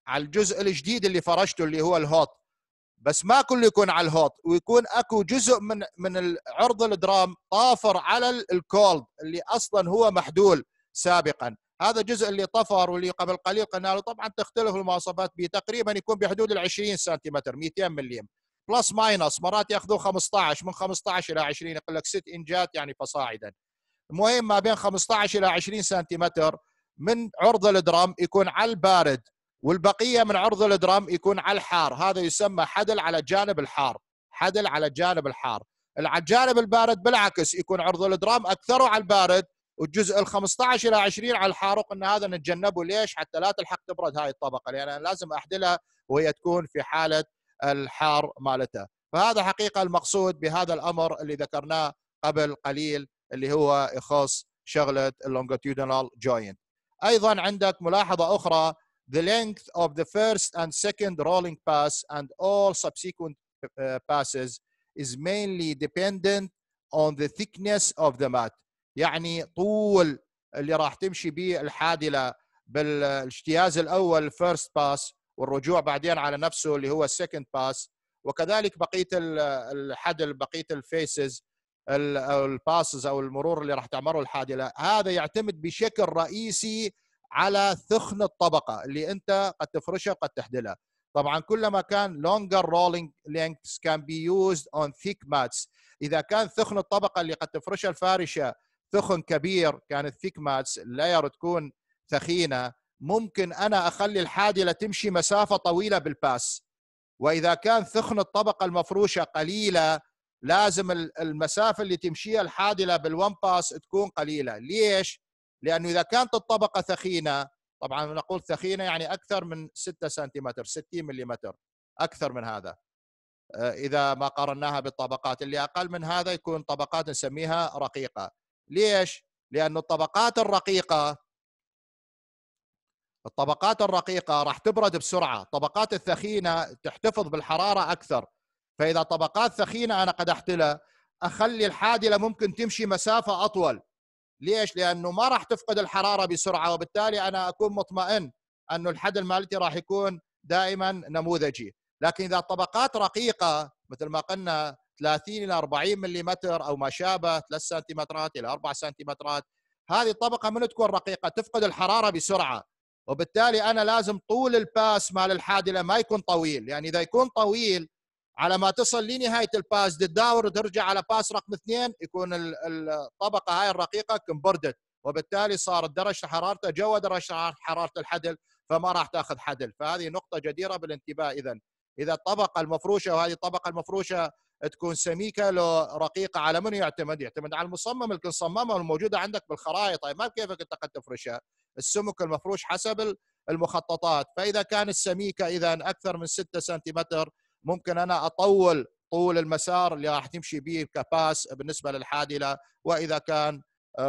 على الجزء الجديد اللي فرشته اللي هو الهوت، بس ما كله يكون على الهوت، ويكون اكو جزء من من عرض الدرام طافر على الكولد اللي اصلا هو محدول سابقا. هذا الجزء اللي طفر واللي قبل قليل قلنا له طبعا تختلف المواصفات به، تقريبا يكون بحدود ال عشرين سنتيمتر مئتين ملم بلس ماينس، مرات ياخذوا خمسة عشر، من خمسة عشر الى عشرين، يقول لك ست انجات يعني فصاعدا. المهم ما بين خمسة عشر الى عشرين سنتيمتر من عرض الدرام يكون على البارد، والبقيه من عرض الدرام يكون على الحار. هذا يسمى حدل على الجانب الحار، حدل على الجانب الحار. على الجانب البارد بالعكس يكون عرض الدرام اكثره على البارد، والجزء ال خمسة عشر الى عشرين على الحار. وقلنا هذا نتجنبه ليش؟ حتى لا تلحق تبرد هاي الطبقه، لان أنا لازم احدلها وهي تكون في حاله الحار مالتها. فهذا حقيقه المقصود بهذا الامر اللي ذكرناه قبل قليل اللي هو يخص شغله اللونجيتودينال جوينت. ايضا عندك ملاحظه اخرى: the length of the first and second rolling pass and all subsequent uh, passes is mainly dependent on the thickness of the mat. يعني طول اللي راح تمشي به الحادلة بالاجتياز الأول first pass والرجوع بعدين على نفسه اللي هو second pass، وكذلك بقية الحدل بقية الفيسز أو الباسز أو المرور اللي راح تعمره الحادلة، هذا يعتمد بشكل رئيسي على ثخن الطبقة اللي أنت قد تفرشها وقد تحدلها. طبعا كلما كان longer rolling lengths can be used on thick mats. إذا كان ثخن الطبقة اللي قد تفرشها الفارشة ثخن كبير، كانت thick mats اللاير تكون ثخينة، ممكن أنا أخلي الحادلة تمشي مسافة طويلة بالباس. وإذا كان ثخن الطبقة المفروشة قليلة لازم المسافة اللي تمشيها الحادلة بالون باس تكون قليلة. ليش؟ لأنه إذا كانت الطبقة ثخينة، طبعا نقول ثخينة يعني أكثر من ستة سنتيمتر ستين ملم، أكثر من هذا إذا ما قارناها بالطبقات اللي أقل من هذا يكون طبقات نسميها رقيقة. ليش؟ لأن الطبقات الرقيقة الطبقات الرقيقة راح تبرد بسرعة، الطبقات الثخينة تحتفظ بالحرارة أكثر. فإذا طبقات ثخينة أنا قد أحتلها أخلي الحادلة ممكن تمشي مسافة أطول. ليش؟ لأنه ما راح تفقد الحرارة بسرعة، وبالتالي أنا أكون مطمئن أنه الحدل مالتي راح يكون دائما نموذجي. لكن إذا الطبقات رقيقة مثل ما قلنا ثلاثين إلى أربعين ملم أو ما شابه، ثلاثة سنتيمترات إلى أربعة سنتيمترات، هذه الطبقة من تكون رقيقة تفقد الحرارة بسرعة، وبالتالي أنا لازم طول الباس مال الحادلة ما يكون طويل. يعني إذا يكون طويل على ما تصل لنهاية الباس تداور وترجع على باس رقم اثنين يكون الطبقة هاي الرقيقة انبردت، وبالتالي صارت درجة حرارته جوا درجة حرارة الحدل، فما راح تاخذ حدل. فهذه نقطة جديرة بالانتباه. إذا إذا الطبقة المفروشة وهذه الطبقة المفروشة تكون سميكة لو رقيقة، على من يعتمد؟ يعتمد على المصمم اللي كان صممها والموجودة عندك بالخرائط. طيب ما كيفك أنت قد تفرشها؟ السمك المفروش حسب المخططات. فإذا كانت سميكة إذا أكثر من ستة سنتيمتر ممكن أنا أطول طول المسار اللي راح تمشي به كباس بالنسبة للحادلة، وإذا كان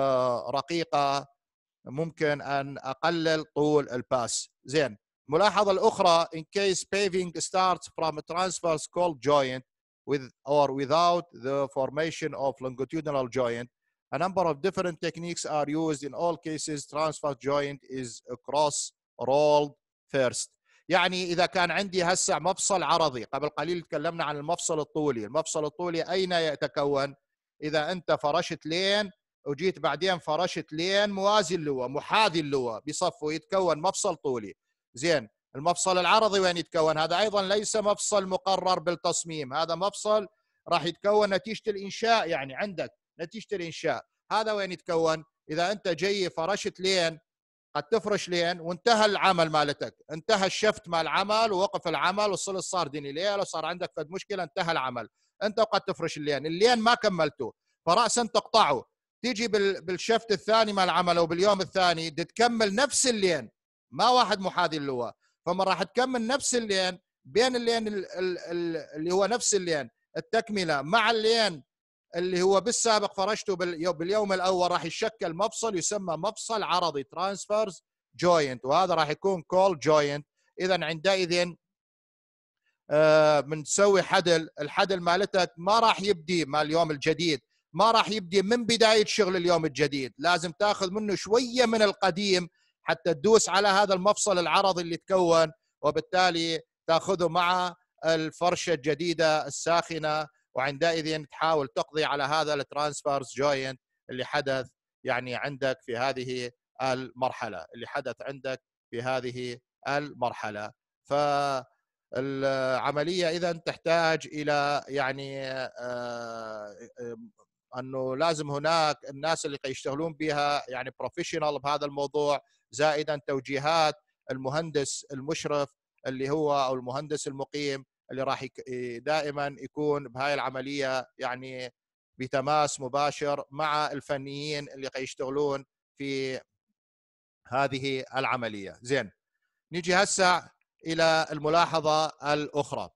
رقيقة ممكن أن أقلل طول الباس. زين، الملاحظة الأخرى: in case paving starts from a transverse cold joint with or without the formation of longitudinal joint, a number of different techniques are used. In all cases transverse joint is cross rolled first. يعني إذا كان عندي هسه مفصل عرضي، قبل قليل تكلمنا عن المفصل الطولي. المفصل الطولي أين يتكون؟ إذا أنت فرشت لين وجيت بعدين فرشت لين موازي اللواء محاذي اللواء بصفه يتكون مفصل طولي. زين، المفصل العرضي وين يتكون؟ هذا أيضا ليس مفصل مقرر بالتصميم، هذا مفصل راح يتكون نتيجة الإنشاء. يعني عندك نتيجة الإنشاء هذا وين يتكون؟ إذا أنت جاي فرشت لين، قد تفرش لين وانتهى العمل مالتك، انتهى الشفت مال العمل ووقف العمل وصل صار ديني ليل وصار عندك فد مشكلة، انتهى العمل، انت وقد تفرش اللين، اللين ما كملته فرأسا تقطعه، تيجي بالشفت الثاني مال العمل وباليوم الثاني تكمل نفس اللين، ما واحد محاذي اللواء، فما راح تكمل نفس اللين بين اللين اللي هو نفس اللين التكملة مع اللين اللي هو بالسابق فرشته باليوم الأول، راح يشكل مفصل يسمى مفصل عرضي ترانسفيرس جوينت، وهذا راح يكون كول جوينت. إذا عندئذ آه بنسوي حدل، الحدل مالتك ما راح يبدي مال اليوم الجديد، ما راح يبدي من بداية شغل اليوم الجديد، لازم تاخذ منه شوية من القديم حتى تدوس على هذا المفصل العرضي اللي تكون، وبالتالي تأخذه مع الفرشة الجديدة الساخنة، وعندئذ تحاول تقضي على هذا الترانسفيرس جوينت اللي حدث يعني عندك في هذه المرحلة اللي حدث عندك في هذه المرحلة. فالعملية إذا تحتاج إلى يعني أنه لازم هناك الناس اللي يشتغلون بها يعني بروفيشنال بهذا الموضوع، زائدا توجيهات المهندس المشرف اللي هو أو المهندس المقيم اللي راح دائما يكون بهاي العملية يعني بتماس مباشر مع الفنيين اللي يشتغلون في هذه العملية. زين، نيجي هسه إلى الملاحظة الأخرى.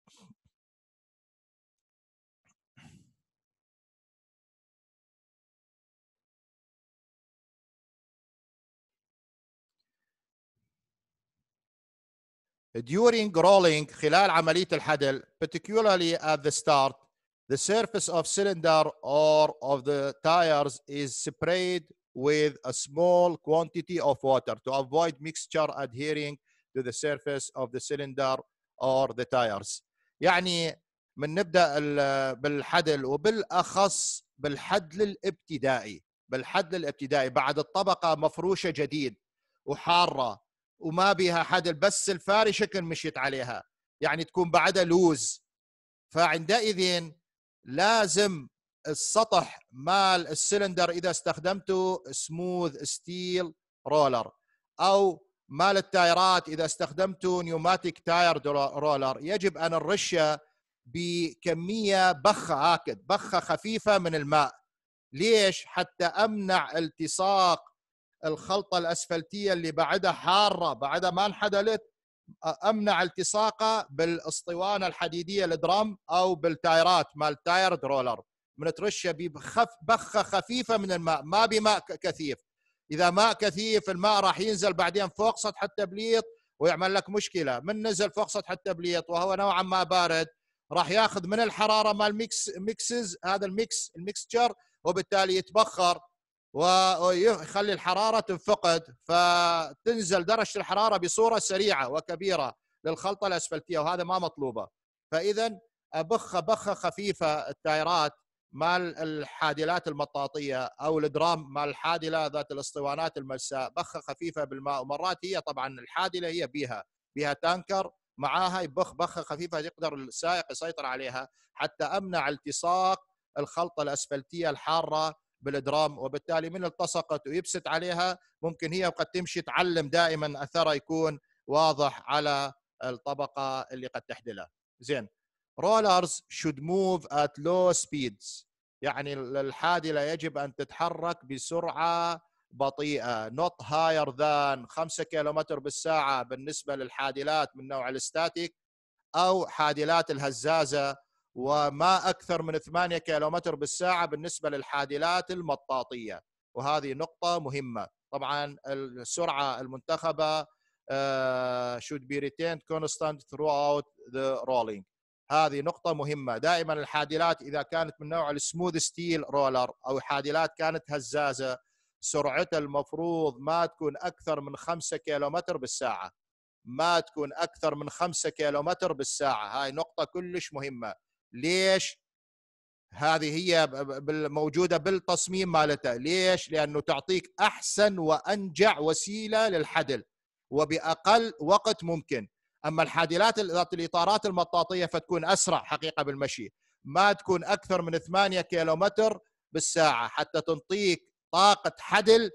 During rolling خلال عملية الحدل particularly at the start the surface of cylinder or of the tires is sprayed with a small quantity of water to avoid mixture adhering to the surface of the cylinder or the tires. يعني من نبدأ بالحدل وبالأخص بالحدل الابتدائي بالحدل الابتدائي بعد الطبقة مفروشة جديد وحارة وما بيها حدل، بس الفارشة كان مشيت عليها يعني تكون بعدها لوز، فعندئذ لازم السطح مال السلندر إذا استخدمته سموث ستيل رولر، أو مال التايرات إذا استخدمته نيوماتيك تاير رولر، يجب أن نرشه بكمية بخة هكذا بخة خفيفة من الماء. ليش؟ حتى أمنع التصاق الخلطة الأسفلتية اللي بعدها حارة بعدها ما انحدلت، أمنع التصاقها بالاسطوانة الحديدية الدرام أو بالتايرات مال تاير رولر. من ترشه بخف بخة خفيفة من الماء، ما بماء كثيف. إذا ماء كثيف الماء راح ينزل بعدين فوق سطح التبليط ويعمل لك مشكلة. من نزل فوق سطح التبليط وهو نوعا ما بارد راح ياخذ من الحرارة مال ميكس ميكسز هذا الميكس الميكستشر، وبالتالي يتبخر ويخلي الحرارة تنفقد، فتنزل درجة الحرارة بصورة سريعة وكبيرة للخلطة الأسفلتية، وهذا ما مطلوبة. فإذا أبخ بخة خفيفة التايرات مال الحادلات المطاطية أو الدرام مال الحادلة ذات الاسطوانات الملساء، بخة خفيفة بالماء. ومرات هي طبعا الحادلة هي بيها بيها تانكر معاها، يبخ بخة خفيفة يقدر السائق يسيطر عليها حتى أمنع التصاق الخلطة الأسفلتية الحارة بالدرام، وبالتالي من التصقت ويبست عليها ممكن هي وقد تمشي تعلم دائما أثرها يكون واضح على الطبقة اللي قد تحدلها. زين، rollers should move at low speeds، يعني الحادلة يجب أن تتحرك بسرعة بطيئة not higher than خمسة كيلومتر بالساعة بالنسبة للحادلات من نوع الستاتيك أو حادلات الهزازة، وما أكثر من ثمانية كيلومتر بالساعة بالنسبة للحادلات المطاطية. وهذه نقطة مهمة. طبعا السرعة المنتخبة uh, should be retained constant throughout the rolling. هذه نقطة مهمة. دائما الحادلات إذا كانت من نوع السموث ستيل رولر أو حادلات كانت هزازة سرعتها المفروض ما تكون أكثر من خمسة كيلومتر بالساعة، ما تكون أكثر من خمسة كيلومتر بالساعة. هاي نقطة كلش مهمة. ليش؟ هذه هي موجودة بالتصميم مالتها. ليش؟ لأنه تعطيك أحسن وأنجع وسيلة للحدل وبأقل وقت ممكن. أما الحادلات ذات الإطارات المطاطية فتكون أسرع حقيقة بالمشي، ما تكون أكثر من ثمانية كيلومتر بالساعة حتى تنطيك طاقة حدل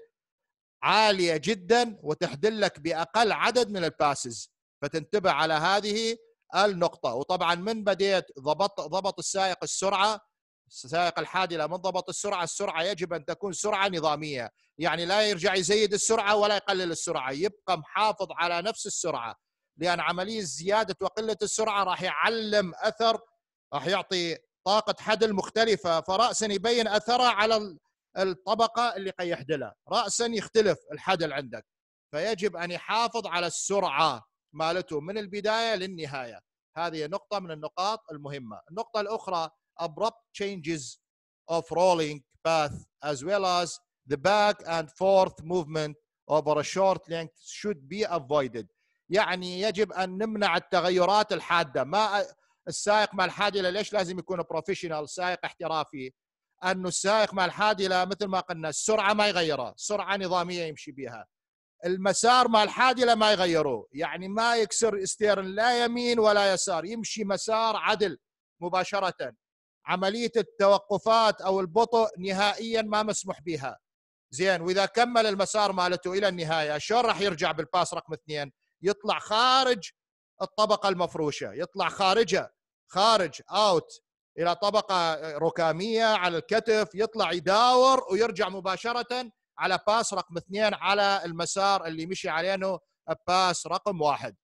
عالية جدا وتحدل لك بأقل عدد من الباسز. فتنتبه على هذه النقطة. وطبعا من بديت ضبط ضبط السائق السرعة، سائق الحادلة من ضبط السرعة، السرعة يجب أن تكون سرعة نظامية، يعني لا يرجع يزيد السرعة ولا يقلل السرعة، يبقى محافظ على نفس السرعة، لأن عملية زيادة وقلة السرعة راح يعلم أثر، راح يعطي طاقة حدل مختلفة، فرأسا يبين أثرها على الطبقة اللي قد يحدلها، رأسا يختلف الحدل عندك. فيجب أن يحافظ على السرعة مالته من البداية للنهاية. هذه نقطة من النقاط المهمة. النقطة الأخرى abrupt changes of rolling path as well as the back and forth movement over a short length should be avoided. يعني يجب أن نمنع التغيرات الحادة. ما السائق مع الحادلة ليش لازم يكون بروفيشنال، سائق احترافي؟ أنه السائق مع الحادلة مثل ما قلنا السرعة ما يغيرها، سرعة نظامية يمشي بها. المسار مع الحادلة ما يغيروه، يعني ما يكسر ستيرن لا يمين ولا يسار، يمشي مسار عدل مباشرة. عملية التوقفات أو البطء نهائيا ما مسموح بها. زين، وإذا كمل المسار مالته إلى النهاية شلون راح يرجع بالباس رقم اثنين؟ يطلع خارج الطبقة المفروشة، يطلع خارجها، خارج اوت إلى طبقة ركامية على الكتف، يطلع يداور ويرجع مباشرة على باس رقم اثنين على المسار اللي مشي عليه باس رقم واحد.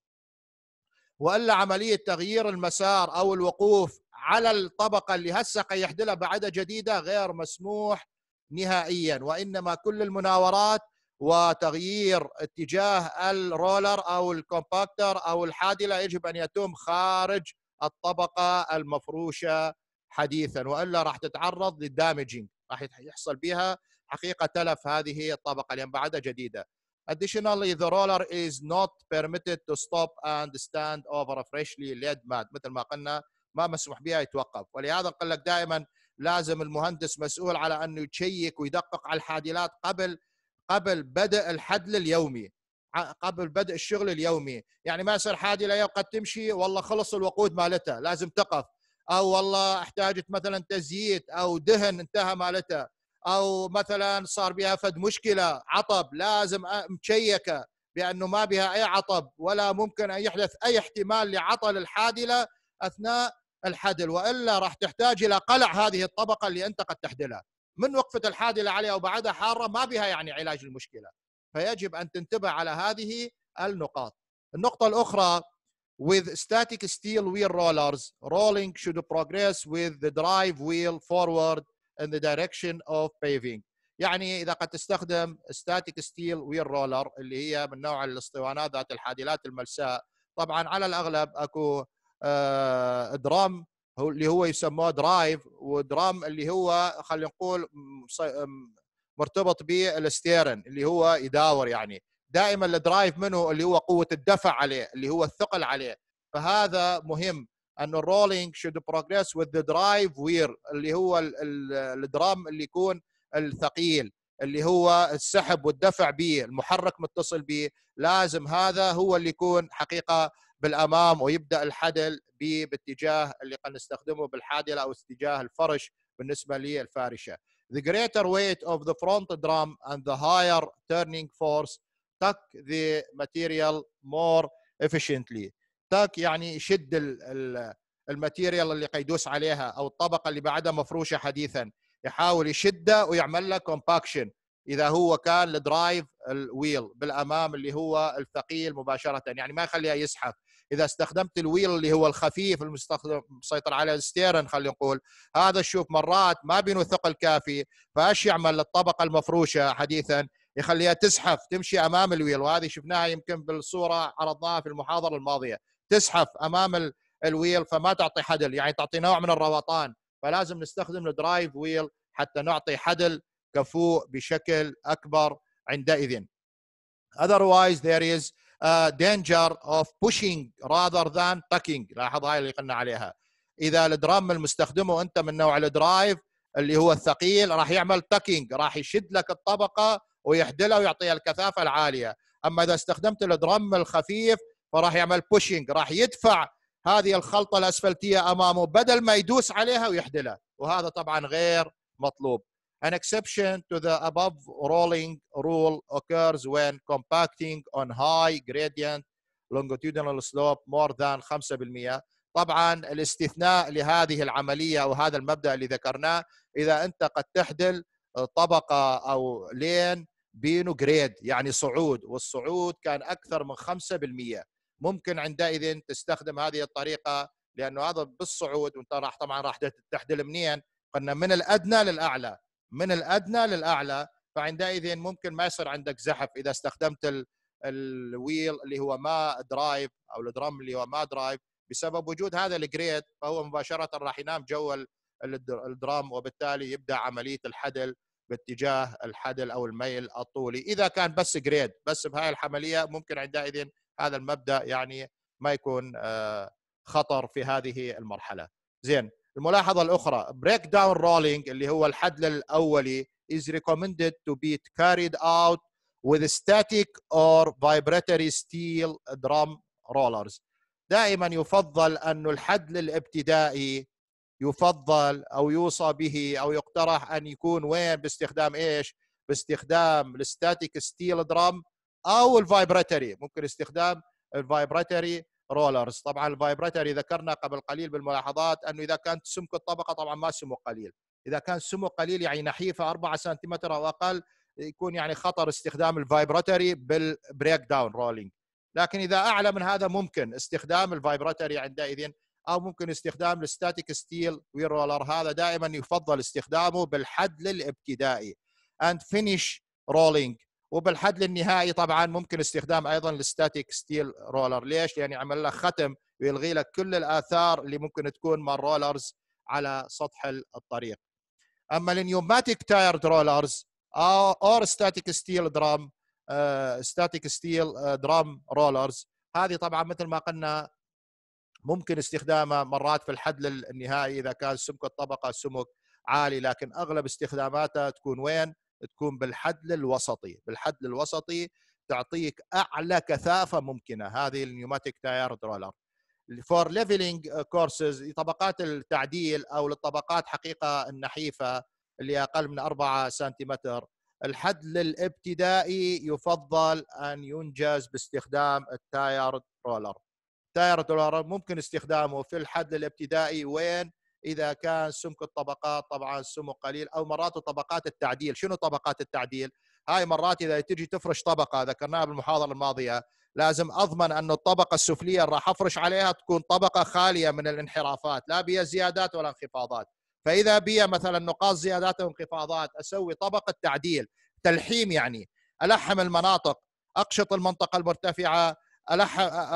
والا عمليه تغيير المسار او الوقوف على الطبقه اللي هسه قيحدلها بعدها جديده غير مسموح نهائيا، وانما كل المناورات وتغيير اتجاه الرولر او الكومباكتر او الحادله يجب ان يتم خارج الطبقه المفروشه حديثا، والا راح تتعرض للدامجينج، راح يحصل بها حقيقه تلف هذه الطبقه لان بعدها جديده. Additionally, the roller is not permitted to stop and stand over a freshly laid mat. مثل ما قلنا ما مسموح بها يتوقف، ولهذا نقول لك دائما لازم المهندس مسؤول على انه يشيك ويدقق على الحادلات قبل قبل بدء الحدل اليومي، قبل بدء الشغل اليومي. يعني ما يصير حادله قد تمشي والله خلص الوقود مالتها لازم تقف، او والله احتاجت مثلا تزييت او دهن انتهى مالتها، او مثلا صار بها فد مشكله عطب لازم مشيكه بانه ما بها اي عطب ولا ممكن ان يحدث اي احتمال لعطل الحادله اثناء الحدل، والا راح تحتاج الى قلع هذه الطبقه اللي انت قد تحدلها. من وقفه الحادله عليها وبعدها حاره ما بها يعني علاج المشكله، فيجب ان تنتبه على هذه النقاط. النقطه الاخرى with static steel wheel rollers, rolling should progress with the drive wheel forward in the direction of paving. يعني إذا قد تستخدم static steel wheel roller اللي هي من نوع الاسطوانات ذات الحادلات الملساء، طبعا على الأغلب أكو آه درام هو اللي هو يسموه درايف، ودرام اللي هو خلينا نقول مرتبط بالستيرن اللي هو يداور. يعني دائما الدرايف منه اللي هو قوة الدفع عليه اللي هو الثقل عليه، فهذا مهم أن الرولينج should progress with the drive wheel اللي هو الدرام اللي يكون الثقيل اللي هو السحب والدفع به، المحرك متصل به، لازم هذا هو اللي يكون حقيقة بالأمام ويبدأ الحدل باتجاه اللي قد نستخدمه بالحادلة أو اتجاه الفرش بالنسبة للفارشة. The greater weight of the front drum and the higher turning force tuck the material more efficiently. تاك يعني يشد الماتيريال اللي قيدوس عليها او الطبقه اللي بعدها مفروشه حديثا، يحاول يشده ويعمل له كومباكشن اذا هو كان الدرايف الويل بالامام اللي هو الثقيل مباشره، يعني ما يخليها يزحف. اذا استخدمت الويل اللي هو الخفيف المستخدم مسيطر على الستيرن خلينا نقول، هذا شوف مرات ما بينه ثقل كافي، فايش يعمل للطبقه المفروشه حديثا؟ يخليها تزحف تمشي امام الويل، وهذه شفناها يمكن بالصوره عرضناها في المحاضره الماضيه، تزحف امام الويل فما تعطي حدل، يعني تعطي نوع من الروطان، فلازم نستخدم الدرايف ويل حتى نعطي حدل كفوء بشكل اكبر عندئذ. Otherwise there is a danger of pushing rather than tucking. لاحظ هاي اللي قلنا عليها، اذا الدرام المستخدمه انت من نوع الدرايف اللي هو الثقيل راح يعمل تاكينج، راح يشد لك الطبقه ويحدلها ويعطيها الكثافه العاليه. اما اذا استخدمت الدرام الخفيف فراح يعمل بوشينج، راح يدفع هذه الخلطه الاسفلتيه امامه بدل ما يدوس عليها ويحدلها، وهذا طبعا غير مطلوب. An exception to the above rolling rule occurs when compacting on high gradient longitudinal slope more than خمسة بالمئة. طبعا الاستثناء لهذه العمليه او هذا المبدا اللي ذكرناه اذا انت قد تحدل طبقه او لين بينه جريد يعني صعود، والصعود كان اكثر من خمسة بالمئة، ممكن عندئذ تستخدم هذه الطريقه، لانه هذا بالصعود وانت راح طبعا راح تحدل منين؟ قلنا من الادنى للاعلى، من الادنى للاعلى، فعندئذ ممكن ما يصير عندك زحف اذا استخدمت الويل اللي هو ما درايف او الدرام اللي هو ما درايف، بسبب وجود هذا الجريد فهو مباشره راح ينام جو الدرام، وبالتالي يبدا عمليه الحدل باتجاه الحدل او الميل الطولي. اذا كان بس جريد بس بهاي العمليه ممكن عندئذ هذا المبدأ يعني ما يكون خطر في هذه المرحلة. زين، الملاحظة الأخرى break down rolling اللي هو الحدل الأولي is recommended to be carried out with static or vibratory steel drum rollers. دائما يفضل أن الحدل الابتدائي يفضل أو يوصى به أو يقترح أن يكون وين باستخدام إيش؟ باستخدام الستاتيك ستيل درام أو الفايبراتوري. ممكن استخدام الفايبراتوري رولرز. طبعا الفايبراتوري ذكرنا قبل قليل بالملاحظات أنه إذا كانت سمك الطبقة طبعا ما سمك قليل، إذا كان سمك قليل يعني نحيفة أربعة سنتيمتر أو أقل يكون يعني خطر استخدام الفايبراتوري بالبريك داون رولينج. لكن إذا أعلى من هذا ممكن استخدام الفايبراتوري عندئذ، أو ممكن استخدام الستاتيك ستيل ويل رولر. هذا دائما يفضل استخدامه بالحدل الابتدائي and finish rolling. وبالحدل النهائي طبعا ممكن استخدام أيضا الستاتيك ستيل رولر. ليش؟ لأن يعمل لك ختم ويلغي لك كل الآثار اللي ممكن تكون مع الرولرز على سطح الطريق. أما النيوماتيك تايرد رولرز أو ستاتيك ستيل درام ستاتيك ستيل درام رولرز، هذه طبعا مثل ما قلنا ممكن استخدامه مرات في الحدل النهائي إذا كان سمك الطبقة سمك عالي، لكن أغلب استخداماتها تكون وين؟ تكون بالحدل الوسطي. بالحدل الوسطي تعطيك أعلى كثافة ممكنة هذه النيوماتيك تاير رولر. فور ليفلينج كورسز، طبقات التعديل أو للطبقات حقيقة النحيفة اللي أقل من أربعة سنتيمتر، الحدل الابتدائي يفضل أن ينجز باستخدام التاير رولر. تاير رولر ممكن استخدامه في الحد الابتدائي وين؟ إذا كان سمك الطبقات طبعا سمك قليل، أو مرات طبقات التعديل. شنو طبقات التعديل؟ هاي مرات إذا تجي تفرش طبقة، ذكرناها بالمحاضرة الماضية، لازم أضمن أن الطبقة السفلية اللي راح أفرش عليها تكون طبقة خالية من الانحرافات، لا بيها زيادات ولا انخفاضات. فإذا بيها مثلا نقاط زيادات وانخفاضات أسوي طبقة تعديل، تلحيم، يعني ألحم المناطق، أقشط المنطقة المرتفعة، ألح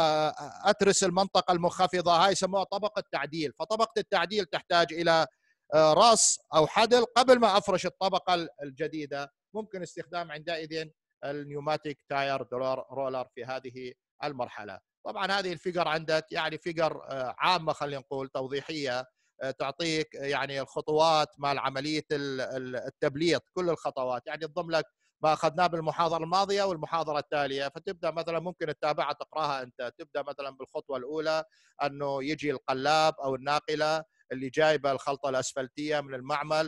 أترس المنطقة المنخفضة، هاي يسموها طبقة تعديل. فطبقة التعديل تحتاج إلى راس أو حدل قبل ما أفرش الطبقة الجديدة. ممكن استخدام عندئذ النيوماتيك تاير رولر في هذه المرحلة. طبعا هذه الفيجر عندك يعني فيجر عامة، خلينا نقول توضيحية، تعطيك يعني الخطوات مع عملية التبليط، كل الخطوات يعني تضم لك ما أخذناه بالمحاضرة الماضية والمحاضرة التالية. فتبدأ مثلا ممكن تتابعها تقراها أنت. تبدأ مثلا بالخطوة الأولى أنه يجي القلاب أو الناقلة اللي جايبة الخلطة الأسفلتية من المعمل،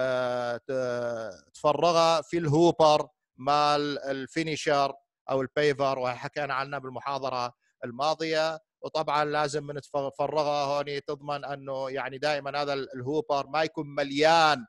تفرغها في الهوبر مال الفينيشر أو البيفر، وحكينا عنها بالمحاضرة الماضية. وطبعا لازم من تفرغها هوني تضمن أنه يعني دائما هذا الهوبر ما يكون مليان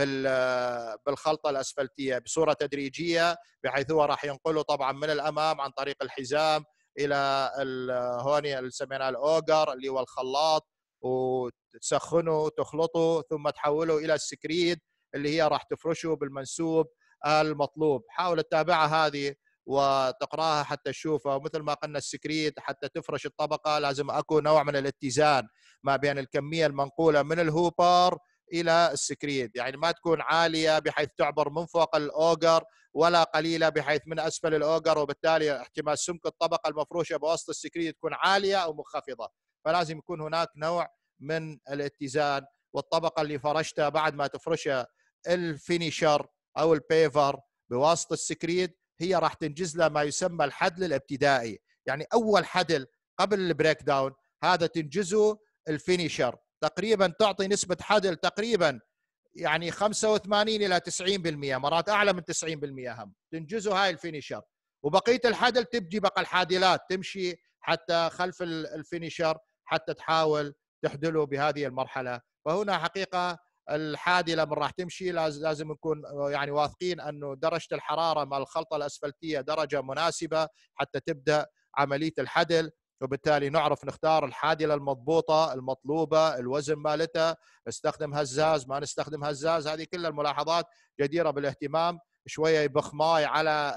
بالخلطة الأسفلتية، بصورة تدريجية، بحيث هو راح ينقله طبعا من الأمام عن طريق الحزام إلى هوني اللي سميناه الأوجر اللي هو الخلاط، وتسخنه وتخلطه ثم تحوله إلى السكريد اللي هي راح تفرشه بالمنسوب المطلوب. حاول تتابعها هذه وتقراها حتى تشوفها. ومثل ما قلنا السكريد حتى تفرش الطبقة لازم أكون نوع من الاتزان ما بين الكمية المنقولة من الهوبر إلى السكريد، يعني ما تكون عالية بحيث تعبر من فوق الأوجر، ولا قليلة بحيث من أسفل الأوجر، وبالتالي احتمال سمك الطبقة المفروشة بوسط السكريد تكون عالية أو منخفضة. فلازم يكون هناك نوع من الاتزان. والطبقة اللي فرشتها بعد ما تفرشها الفينيشر أو البيفر بواسطة السكريد هي راح تنجز لها ما يسمى الحدل الابتدائي. يعني أول حدل قبل البريك داون هذا تنجزه الفينيشر، تقريبا تعطي نسبة حدل تقريبا يعني خمسة وثمانين إلى تسعين بالمئة، مرات أعلى من تسعين بالمئة هم تنجزه هاي الفينيشر. وبقية الحدل تبجي بقى الحادلات تمشي حتى خلف الفينيشر حتى تحاول تحدله بهذه المرحلة. فهنا حقيقة الحادلة من راح تمشي لازم نكون يعني واثقين أنه درجة الحرارة مع الخلطة الأسفلتية درجة مناسبة حتى تبدأ عملية الحدل، وبالتالي نعرف نختار الحادلة المضبوطة المطلوبة، الوزن مالتها، نستخدم هزاز ما نستخدم هزاز. هذه كل الملاحظات جديرة بالاهتمام. شوية يبخ ماي على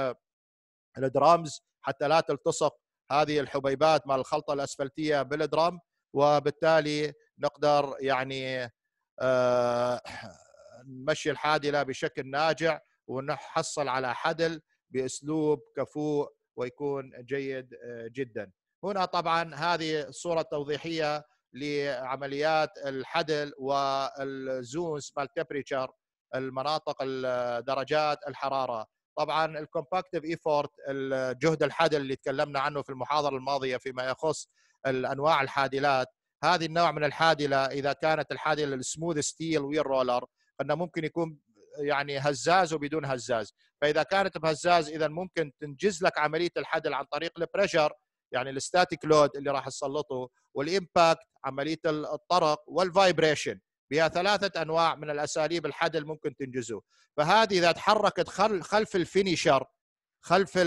الدرامز حتى لا تلتصق هذه الحبيبات مع الخلطة الأسفلتية بالدرام، وبالتالي نقدر يعني آه نمشي الحادلة بشكل ناجع ونحصل على حدل بأسلوب كفوء ويكون جيد جدا. هنا طبعا هذه الصورة التوضيحية لعمليات الحدل والزونز مال تمبريتشر، المناطق درجات الحرارة. طبعا الكومباكتيف ايفورت، الجهد الحادل اللي تكلمنا عنه في المحاضرة الماضية فيما يخص الأنواع الحادلات. هذه النوع من الحادلة إذا كانت الحادلة السموث ستيل ويل رولر أنه ممكن يكون يعني هزاز وبدون هزاز، فإذا كانت بهزاز إذا ممكن تنجز لك عملية الحدل عن طريق البريشر، يعني الستاتيك لود اللي راح تسلطه، والإمباكت عملية الطرق، والفايبريشن. بها ثلاثة أنواع من الأساليب الحدل ممكن تنجزه. فهذه إذا تحركت خلف الفينيشر، خلف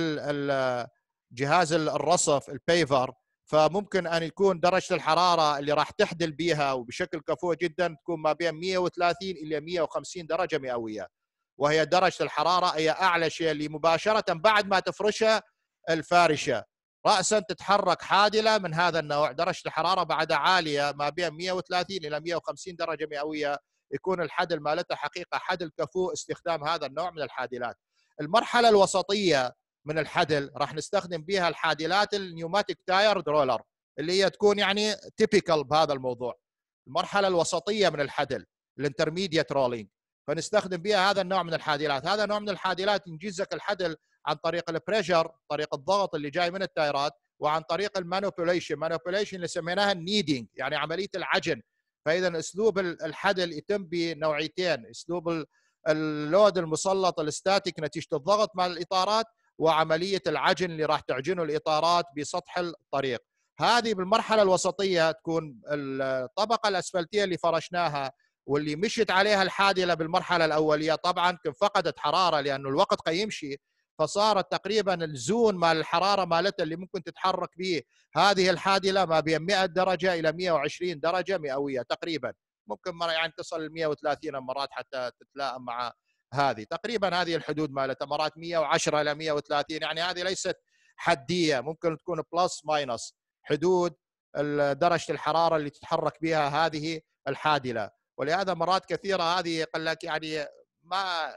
جهاز الرصف البيفر، فممكن أن يكون درجة الحرارة اللي راح تحدل بها وبشكل كفؤ جدا تكون ما بين مئة وثلاثين إلى مئة وخمسين درجة مئوية، وهي درجة الحرارة هي أعلى شيء اللي مباشرة بعد ما تفرشها الفارشة رأسا تتحرك حادلة من هذا النوع، درجة الحرارة بعدها عالية ما بين مئة وثلاثين إلى مئة وخمسين درجة مئوية، يكون الحدل مالتها حقيقة حدل كفؤ استخدام هذا النوع من الحادلات. المرحلة الوسطية من الحدل راح نستخدم بها الحادلات النيوماتيك تايرد رولر اللي هي تكون يعني تيبيكال بهذا الموضوع. المرحلة الوسطية من الحدل الانترميديت رولينج، فنستخدم بها هذا النوع من الحادلات. هذا النوع من الحادلات ينجز لك الحدل عن طريق البريشر، طريق الضغط اللي جاي من التايرات، وعن طريق المانيبيوليشن، مانيبيوليشن اللي سميناها النيدنج يعني عملية العجن. فإذا أسلوب الحدل يتم بنوعيتين، أسلوب اللود المسلط الستاتيك نتيجة الضغط مع الإطارات، وعملية العجن اللي راح تعجنه الإطارات بسطح الطريق. هذه بالمرحلة الوسطية تكون الطبقة الأسفلتية اللي فرشناها واللي مشت عليها الحادلة بالمرحلة الأولية طبعا فقدت حرارة لأنه الوقت قد يمشي، فصارت تقريبا الزون مال الحرارة مالتها اللي ممكن تتحرك به هذه الحادلة ما بين مئة درجة إلى مئة وعشرين درجة مئوية تقريبا، ممكن مرة يعني تصل ل مئة وثلاثين مرات حتى تتلائم مع هذه تقريبا هذه الحدود مالتها، مرات مئة وعشرة إلى مئة وثلاثين، يعني هذه ليست حدية، ممكن تكون بلس ماينس حدود درجة الحرارة اللي تتحرك بها هذه الحادلة. ولهذا مرات كثيرة هذه قال لك يعني ما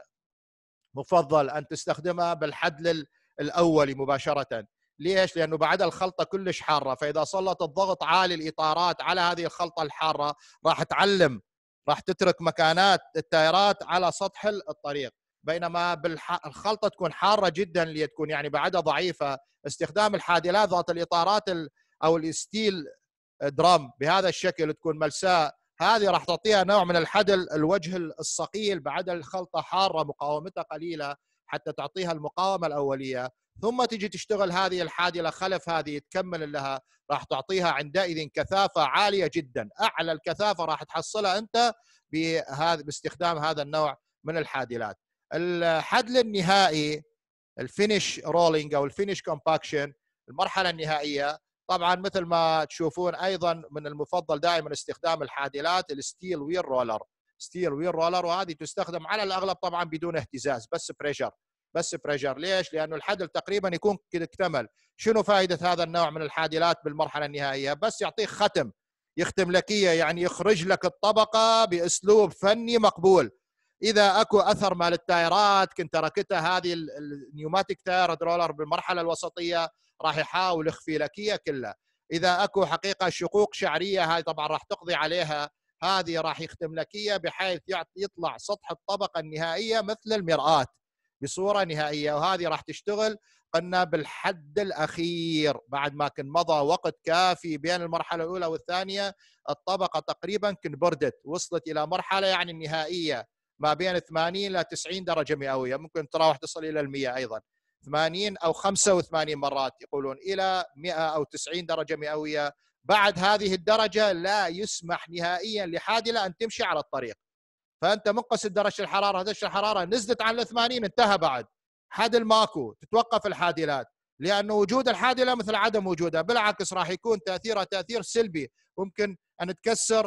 مفضل أن تستخدمها بالحدل الأولي مباشرة. ليش؟ لأنه بعد الخلطة كلش حارة، فإذا سلط الضغط عالي الإطارات على هذه الخلطة الحارة راح تعلم، راح تترك مكانات التايرات على سطح الطريق، بينما بالخلطة تكون حارة جدا اللي تكون يعني بعدها ضعيفة. استخدام الحادلات ذات الإطارات أو الستيل درام بهذا الشكل تكون ملساء، هذه راح تعطيها نوع من الحدل الوجه الصقيل بعد الخلطة حارة مقاومتها قليلة حتى تعطيها المقاومة الأولية، ثم تجي تشتغل هذه الحادلة خلف هذه تكمل لها، راح تعطيها عندئذ كثافة عالية جدا، أعلى الكثافة راح تحصلها أنت بهذا باستخدام هذا النوع من الحادلات. الحدل النهائي الفينيش رولينج أو الفينيش كومباكشن المرحلة النهائية، طبعا مثل ما تشوفون ايضا من المفضل دائما استخدام الحادلات الستيل ويل رولر، ستيل ويل رولر، وهذه تستخدم على الاغلب طبعا بدون اهتزاز بس بريشر، بس بريشر. ليش؟ لانه الحدل تقريبا يكون كذا اكتمل. شنو فائده هذا النوع من الحادلات بالمرحله النهائيه؟ بس يعطيك ختم، يختم لك يعني يخرج لك الطبقه باسلوب فني مقبول. اذا اكو اثر مال التايرات كنت تركتها هذه النيوماتيك تاير رولر بالمرحله الوسطيه راح يحاول يخفي لك هي كلها. اذا اكو حقيقه شقوق شعريه هاي طبعا راح تقضي عليها، هذه راح يختم لك هي بحيث يطلع سطح الطبقه النهائيه مثل المرآة بصوره نهائيه، وهذه راح تشتغل قلنا بالحد الاخير بعد ما كان مضى وقت كافي بين المرحله الاولى والثانيه، الطبقه تقريبا كن بردت وصلت الى مرحله يعني النهائيه ما بين ثمانين الى تسعين درجه مئويه، ممكن تراوح تصل الى المئة ايضا، ثمانين او خمسة وثمانين مرات يقولون الى مئة او تسعين درجه مئويه. بعد هذه الدرجه لا يسمح نهائيا لحادله ان تمشي على الطريق، فانت منقص درجه الحراره، درجه الحراره نزلت عن ثمانين انتهى، بعد حدل ماكو، تتوقف الحادلات، لانه وجود الحادله مثل عدم وجودها، بالعكس راح يكون تاثيرها تاثير سلبي، ممكن ان تكسر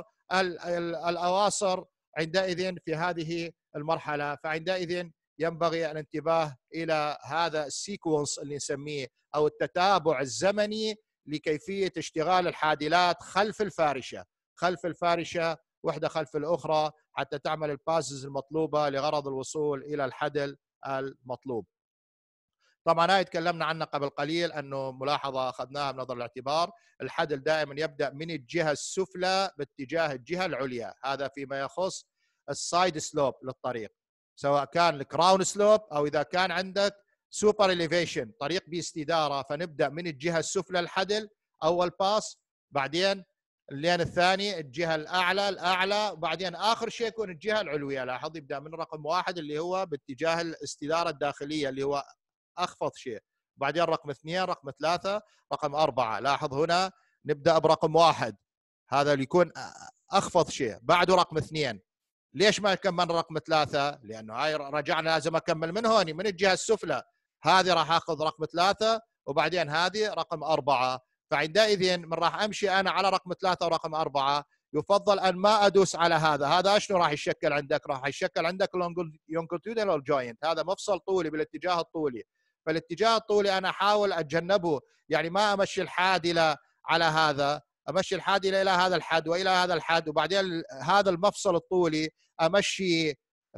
الاواصر عندئذ في هذه المرحله. فعندئذ ينبغي الانتباه الى هذا السيكونس اللي نسميه او التتابع الزمني لكيفيه اشتغال الحادلات خلف الفارشه، خلف الفارشه وحده خلف الاخرى حتى تعمل الباسز المطلوبه لغرض الوصول الى الحدل المطلوب. طبعا هاي تكلمنا عنها قبل قليل، انه ملاحظه اخذناها بنظر الاعتبار، الحدل دائما يبدا من الجهه السفلى باتجاه الجهه العليا، هذا فيما يخص السايد سلوب للطريق، سواء كان الكراون سلوب او اذا كان عندك سوبر اليفيشن طريق باستداره، فنبدا من الجهه السفلى الحدل اول باس، بعدين اللين الثاني الجهه الاعلى الاعلى، وبعدين اخر شيء يكون الجهه العلويه. لاحظ يبدا من رقم واحد اللي هو باتجاه الاستداره الداخليه اللي هو اخفض شيء، بعدين رقم اثنين، رقم ثلاثه، رقم اربعه. لاحظ هنا نبدا برقم واحد، هذا اللي يكون اخفض شيء، بعده رقم اثنين. ليش ما كملنا رقم ثلاثه؟ لانه هاي رجعنا لازم اكمل من هون من الجهه السفلى، هذه راح اخذ رقم ثلاثه وبعدين هذه رقم اربعه، فعندئذ من راح امشي انا على رقم ثلاثه ورقم اربعه. يفضل ان ما ادوس على هذا، هذا شنو راح يشكل عندك؟ راح يشكل عندك لونجيتودينال جوينت، هذا مفصل طولي بالاتجاه الطولي، فالاتجاه الطولي انا احاول اتجنبه، يعني ما امشي الحادله على هذا، امشي الحادله الى هذا الحد والى هذا الحد، وبعدين هذا المفصل الطولي امشي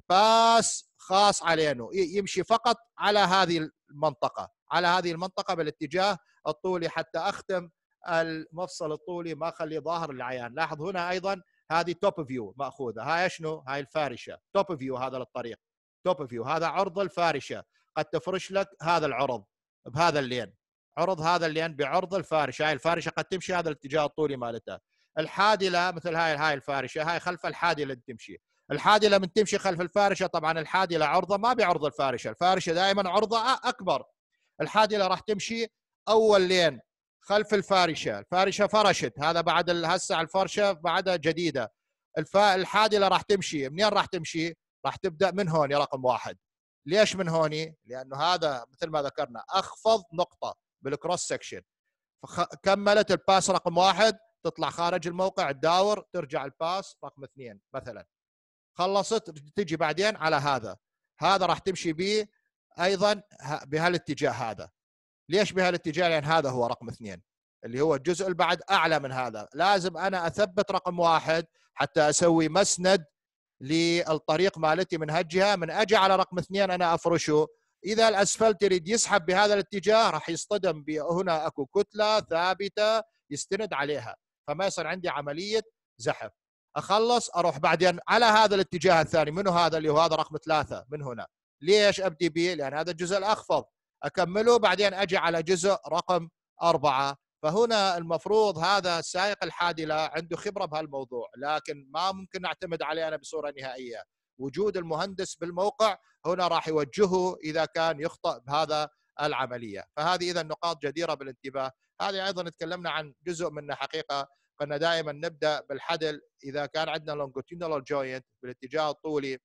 باس خاص علينا يمشي فقط على هذه المنطقه، على هذه المنطقه بالاتجاه الطولي حتى اختم المفصل الطولي ما اخليه ظاهر للعيان. لاحظ هنا ايضا هذه توب فيو ماخوذه، هاي شنو؟ هاي الفارشه، توب فيو هذا للطريق، توب فيو هذا عرض الفارشه، قد تفرش لك هذا العرض بهذا اللين، عرض هذا اللين بعرض الفارشه، هاي الفارشه قد تمشي هذا الاتجاه الطولي مالتها. الحادله مثل هاي هاي الفارشه، هاي خلف الحادله تمشي، الحادله من تمشي خلف الفارشه، طبعا الحادله عرضه ما بعرض الفارشه، الفارشه دائما عرضه اكبر، الحادله راح تمشي اول لين خلف الفارشه، الفارشه فرشت، هذا بعد هسه الفرشه بعدها جديده، الحادله راح تمشي منين؟ راح تمشي راح تبدا من هون رقم واحد. ليش من هون؟ لانه هذا مثل ما ذكرنا اخفض نقطه بالكروس سكشن، كملت الباس رقم واحد تطلع خارج الموقع تداور ترجع الباس رقم اثنين مثلا، خلصت تجي بعدين على هذا، هذا راح تمشي به ايضا بهالاتجاه هذا. ليش بهالاتجاه؟ لان هذا هو رقم اثنين اللي هو الجزء اللي بعد اعلى من هذا، لازم انا اثبت رقم واحد حتى اسوي مسند للطريق مالتي من هالجهه، من اجي على رقم اثنين انا افرشه، اذا الاسفلت يريد يسحب بهذا الاتجاه راح يصطدم هنا اكو كتله ثابته يستند عليها، فما يصير عندي عمليه زحف. اخلص اروح بعدين على هذا الاتجاه الثاني، منه هذا اللي هو هذا رقم ثلاثه من هنا. ليش ابدي به؟ لان هذا الجزء الاخفض، اكمله بعدين اجي على جزء رقم اربعه. فهنا المفروض هذا سائق الحادله عنده خبره بهالموضوع، لكن ما ممكن نعتمد عليه انا بصوره نهائيه، وجود المهندس بالموقع هنا راح يوجهه اذا كان يخطئ بهذا العمليه. فهذه اذا نقاط جديره بالانتباه. هذه ايضا تكلمنا عن جزء منها حقيقه، قلنا دائما نبدا بالحدل اذا كان عندنا لونجيتودينال جوينت بالاتجاه الطولي،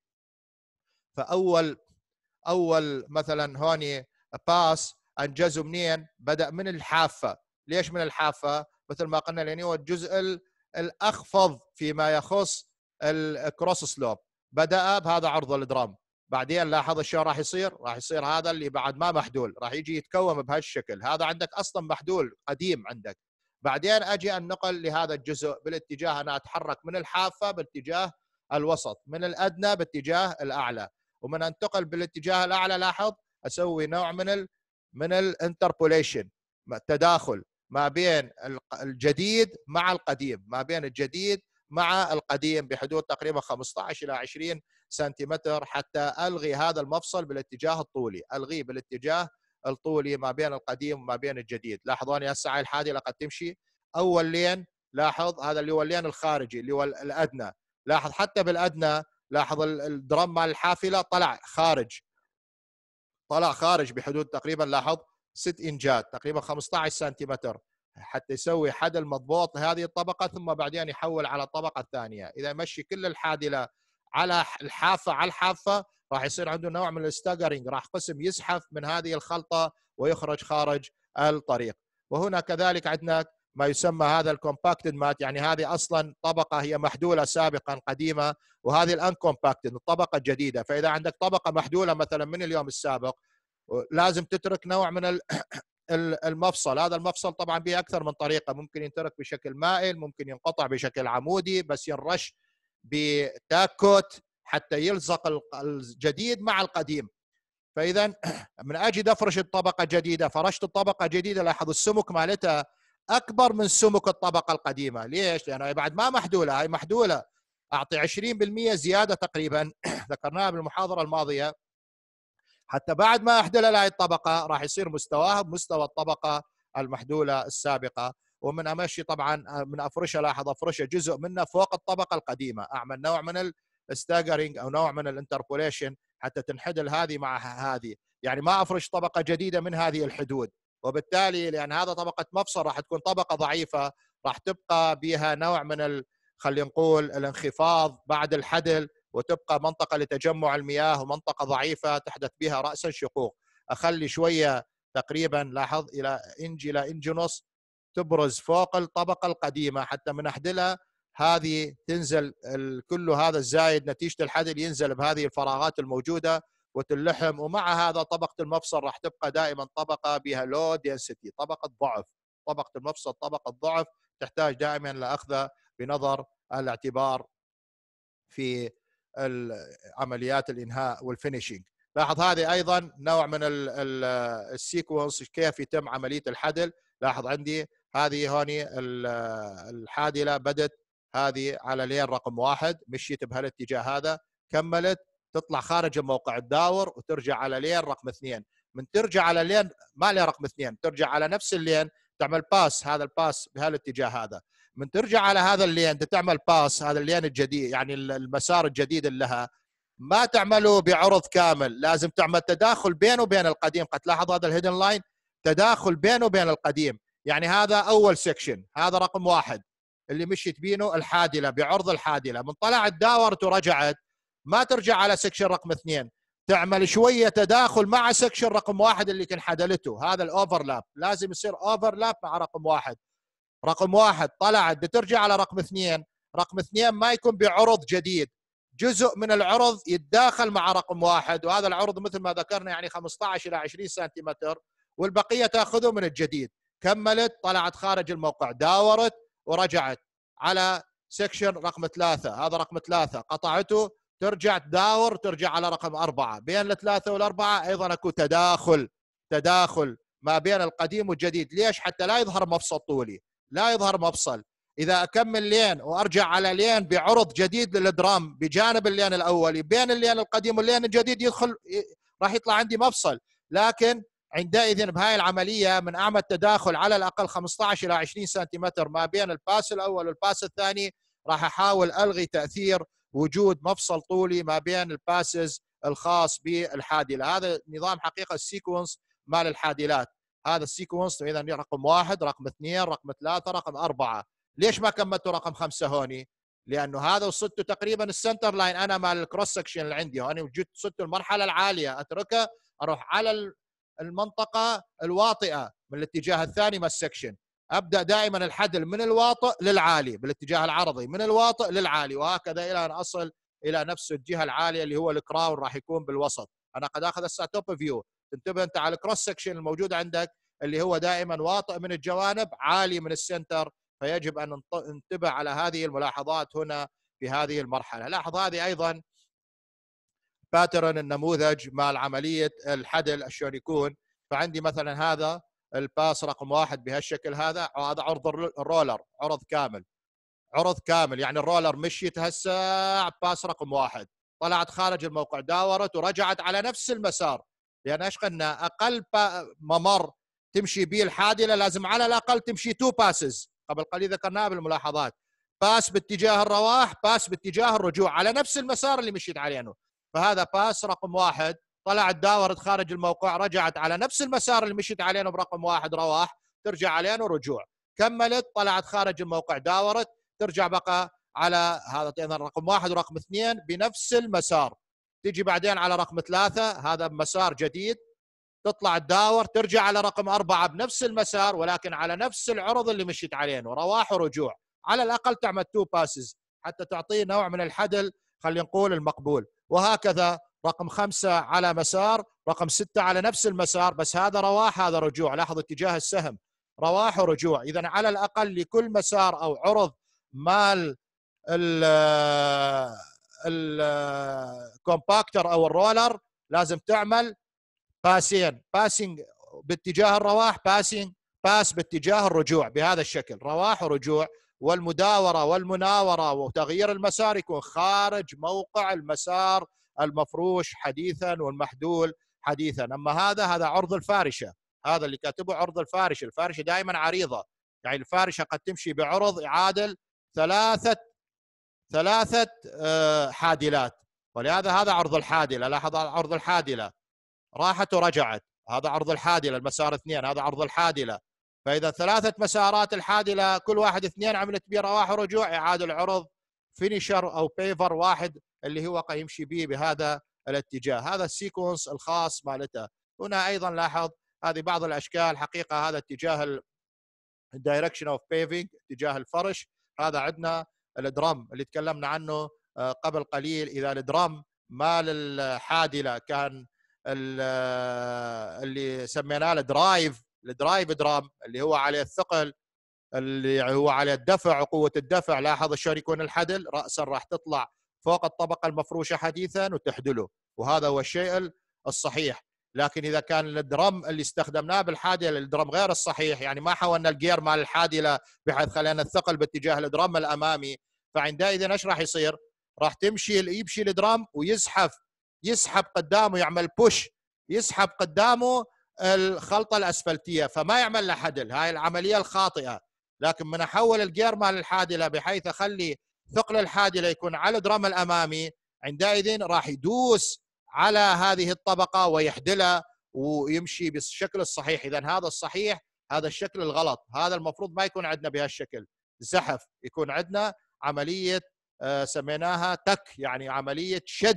فاول اول مثلا هوني باس انجزه منين؟ بدا من الحافه. ليش من الحافه؟ مثل ما قلنا لان هو الجزء الاخفض فيما يخص الكروس سلوب، بدا بهذا عرض الدرام، بعدين لاحظ شلون راح يصير؟ راح يصير هذا اللي بعد ما محدول راح يجي يتكون بهالشكل، هذا عندك اصلا محدول قديم عندك، بعدين اجي انقل لهذا الجزء بالاتجاه، انا اتحرك من الحافه باتجاه الوسط، من الادنى باتجاه الاعلى، ومن انتقل بالاتجاه الاعلى لاحظ اسوي نوع من ال من الانتربوليشن، التداخل ما بين الجديد مع القديم، ما بين الجديد مع القديم بحدود تقريبا خمسة عشر الى عشرين سنتيمتر، حتى الغي هذا المفصل بالاتجاه الطولي، الغيه بالاتجاه الطولي ما بين القديم وما بين الجديد. لاحظوني هسه الحادي لقد تمشي اول لين، لاحظ هذا اللي هو اللين الخارجي اللي هو الادنى، لاحظ حتى بالادنى لاحظ الدرم مال الحافله طلع خارج، طلع خارج بحدود تقريبا لاحظ ست انجات تقريبا خمسة عشر سنتيمتر، حتى يسوي حدل مضبوط لهذه الطبقه، ثم بعدين يحول على الطبقه الثانيه. اذا يمشي كل الحادله على الحافه على الحافه راح يصير عنده نوع من الستاجرينج، راح قسم يزحف من هذه الخلطه ويخرج خارج الطريق. وهنا كذلك عندنا ما يسمى هذا الكومباكتد مات، يعني هذه اصلا طبقه هي محدوله سابقا قديمه، وهذه الانكومباكتد الطبقه الجديده. فاذا عندك طبقه محدوله مثلا من اليوم السابق لازم تترك نوع من المفصل، هذا المفصل طبعا به اكثر من طريقه، ممكن ينترك بشكل مائل، ممكن ينقطع بشكل عمودي بس ينرش بتاكوت حتى يلصق الجديد مع القديم. فاذا من اجي افرش الطبقه جديده، فرشت الطبقه جديده، لاحظ السمك مالتها اكبر من سمك الطبقه القديمه. ليش؟ لانه هي بعد ما محدوله، هاي محدوله، اعطي عشرين بالمئة زياده تقريبا ذكرناها بالمحاضره الماضيه، حتى بعد ما احدل هاي الطبقه راح يصير مستواها بمستوى الطبقه المحدوله السابقه. ومن امشي طبعا من افرشها، لاحظ افرشها جزء منه فوق الطبقه القديمه، اعمل نوع من الستاجرينج او نوع من الانتربوليشن حتى تنحدل هذه مع هذه، يعني ما افرش طبقه جديده من هذه الحدود. وبالتالي لان هذا طبقه مفصل راح تكون طبقه ضعيفه، راح تبقى بها نوع من ال... خلينا نقول الانخفاض بعد الحدل، وتبقى منطقه لتجمع المياه ومنطقه ضعيفه تحدث بها راسا شقوق. اخلي شويه تقريبا، لاحظ الى انج الى انج ونص تبرز فوق الطبقه القديمه، حتى من احدلها هذه تنزل كل هذا الزايد نتيجه الحدل ينزل بهذه الفراغات الموجوده وتلحم. ومع هذا طبقه المفصل راح تبقى دائما طبقه بها لو دينسيتي، طبقه ضعف. طبقه المفصل طبقه ضعف تحتاج دائما لاخذها بنظر الاعتبار في عمليات الانهاء والفينيشينج. لاحظ هذه ايضا نوع من السيكونس كيف يتم عمليه الحدل. لاحظ عندي هذه هوني الحادله بدت هذه على لين رقم واحد، مشيت بهالاتجاه هذا، كملت تطلع خارج الموقع تداور وترجع على لين رقم اثنين. من ترجع على لين ما لين رقم اثنين، ترجع على نفس اللين تعمل باس، هذا الباس بهالاتجاه هذا. من ترجع على هذا اللين تعمل باس، هذا اللين الجديد يعني المسار الجديد اللي لها، ما تعمله بعرض كامل، لازم تعمل تداخل بينه وبين القديم. قد تلاحظ هذا الهيدن لاين تداخل بينه وبين القديم، يعني هذا اول سكشن، هذا رقم واحد اللي مشيت بينه الحادله بعرض الحادله. من طلعت داورت ورجعت ما ترجع على سكشن رقم اثنين، تعمل شويه تداخل مع سكشن رقم واحد اللي كان حدلته، هذا الاوفرلاب لازم يصير اوفرلاب مع رقم واحد. رقم واحد طلعت بترجع على رقم اثنين، رقم اثنين ما يكون بعرض جديد، جزء من العرض يتداخل مع رقم واحد، وهذا العرض مثل ما ذكرنا يعني خمسة عشر الى عشرين سنتيمتر، والبقيه تاخذه من الجديد. كملت طلعت خارج الموقع داورت ورجعت على سكشن رقم ثلاثة، هذا رقم ثلاثة قطعته، ترجع تداور ترجع على رقم أربعة. بين الثلاثة والأربعة أيضا أكو تداخل تداخل ما بين القديم والجديد. ليش؟ حتى لا يظهر مفصل طولي، لا يظهر مفصل. إذا أكمل لين وأرجع على لين بعرض جديد للدرام بجانب اللين الأولي، بين اللين القديم واللين الجديد يدخل راح يطلع عندي مفصل. لكن عندئذ بهاي العملية من أعمل تداخل على الأقل خمسة عشر إلى عشرين سنتيمتر ما بين الباس الأول والباس الثاني، راح أحاول ألغي تأثير وجود مفصل طولي ما بين الباسز الخاص بالحادلة. هذا نظام حقيقة السيكونس مال الحادلات، هذا السيكونس. إذا رقم واحد، رقم اثنين، رقم ثلاثة، رقم أربعة. ليش ما كملتوا رقم خمسة هوني؟ لأنه هذا وصلت تقريبا السنتر لاين أنا مال الكروس سكشن اللي عندي هوني، وجدت وصلت المرحلة العالية، أتركها أروح على المنطقة الواطئة من الاتجاه الثاني من السكشن. أبدأ دائما الحدل من الواطئ للعالي بالاتجاه العرضي، من الواطئ للعالي، وهكذا إلى أن أصل إلى نفس الجهة العالية اللي هو الكراون راح يكون بالوسط. أنا قد أخذ هسه توب فيو، تنتبه أنت على الكروس سكشن الموجود عندك اللي هو دائما واطئ من الجوانب عالي من السنتر، فيجب أن ننتبه على هذه الملاحظات هنا في هذه المرحلة. لاحظ هذه أيضا باترن النموذج مع عملية الحدل شلون يكون. فعندي مثلا هذا الباس رقم واحد بهالشكل هذا، هذا عرض الرولر، عرض كامل، عرض كامل يعني الرولر مشيت هسه باس رقم واحد، طلعت خارج الموقع داورت ورجعت على نفس المسار. لأن ايش قلنا؟ أقل ممر تمشي به الحادلة لازم على الأقل تمشي تو باسز، قبل قليل ذكرناها بالملاحظات، باس باتجاه الرواح، باس باتجاه الرجوع على نفس المسار اللي مشيت عليه. فهذا باس رقم واحد، طلعت داورت خارج الموقع، رجعت على نفس المسار اللي مشيت عليه برقم واحد رواح، ترجع عليه ورجوع. كملت طلعت خارج الموقع داورت، ترجع بقى على هذا رقم واحد ورقم اثنين بنفس المسار، تجي بعدين على رقم ثلاثة هذا مسار جديد، تطلع تداور ترجع على رقم أربعة بنفس المسار ولكن على نفس العرض اللي مشيت عليه، ورواح ورجوع. على الأقل تعمل تو باسز حتى تعطيه نوع من الحدل خلينا نقول المقبول. وهكذا رقم خمسة على مسار، رقم ستة على نفس المسار، بس هذا رواح هذا رجوع. لاحظ اتجاه السهم رواح ورجوع. إذا على الأقل لكل مسار أو عرض مال الكومباكتر أو الرولر لازم تعمل باسين، باسنج باتجاه الرواح، باسنج باس باتجاه الرجوع بهذا الشكل، رواح ورجوع. والمداورة والمناورة وتغيير المسار يكون خارج موقع المسار المفروش حديثا والمحدول حديثا. أما هذا هذا عرض الفارشة، هذا اللي كاتبه عرض الفارشة. الفارشة دائما عريضة، يعني الفارشة قد تمشي بعرض يعادل ثلاثة ثلاثة حادلات، ولهذا هذا عرض الحادلة. لاحظ عرض الحادلة راحت ورجعت، هذا عرض الحادلة المسار اثنين، هذا عرض الحادلة. فإذا ثلاثة مسارات الحادلة كل واحد اثنين عملت بيه رواح ورجوع يعادل عرض فينيشر أو بيفر واحد اللي هو يمشي به بهذا الاتجاه. هذا السيكونس الخاص مالته. هنا أيضا لاحظ هذه بعض الأشكال، حقيقة هذا اتجاه الدايركشن اوف بيفنج، اتجاه الفرش. هذا عندنا الدرام اللي تكلمنا عنه قبل قليل. إذا الدرام مال الحادلة كان اللي سميناه الدرايف، الدرايف درام اللي هو عليه الثقل، اللي هو عليه الدفع وقوة الدفع، لاحظ شلون يكون الحدل رأسا راح تطلع فوق الطبقة المفروشة حديثا وتحدله، وهذا هو الشيء الصحيح. لكن إذا كان الدرم اللي استخدمناه بالحادلة الدرم غير الصحيح، يعني ما حولنا الجير مال الحادلة بحيث خلينا الثقل باتجاه الدرم الأمامي، فعندئذ ايش راح يصير؟ راح تمشي يمشي الدرم ويزحف يسحب قدامه، يعمل بوش، يسحب قدامه الخلطة الأسفلتية، فما يعمل له حدل. هاي العملية الخاطئة. لكن من أحول الجير مال الحادلة بحيث أخلي ثقل الحادلة يكون على الدرم الأمامي، عندئذ راح يدوس على هذه الطبقة ويحدلها ويمشي بالشكل الصحيح. إذا هذا الصحيح، هذا الشكل الغلط، هذا المفروض ما يكون عندنا بهالشكل زحف، يكون عندنا عملية آه سميناها تك، يعني عملية شد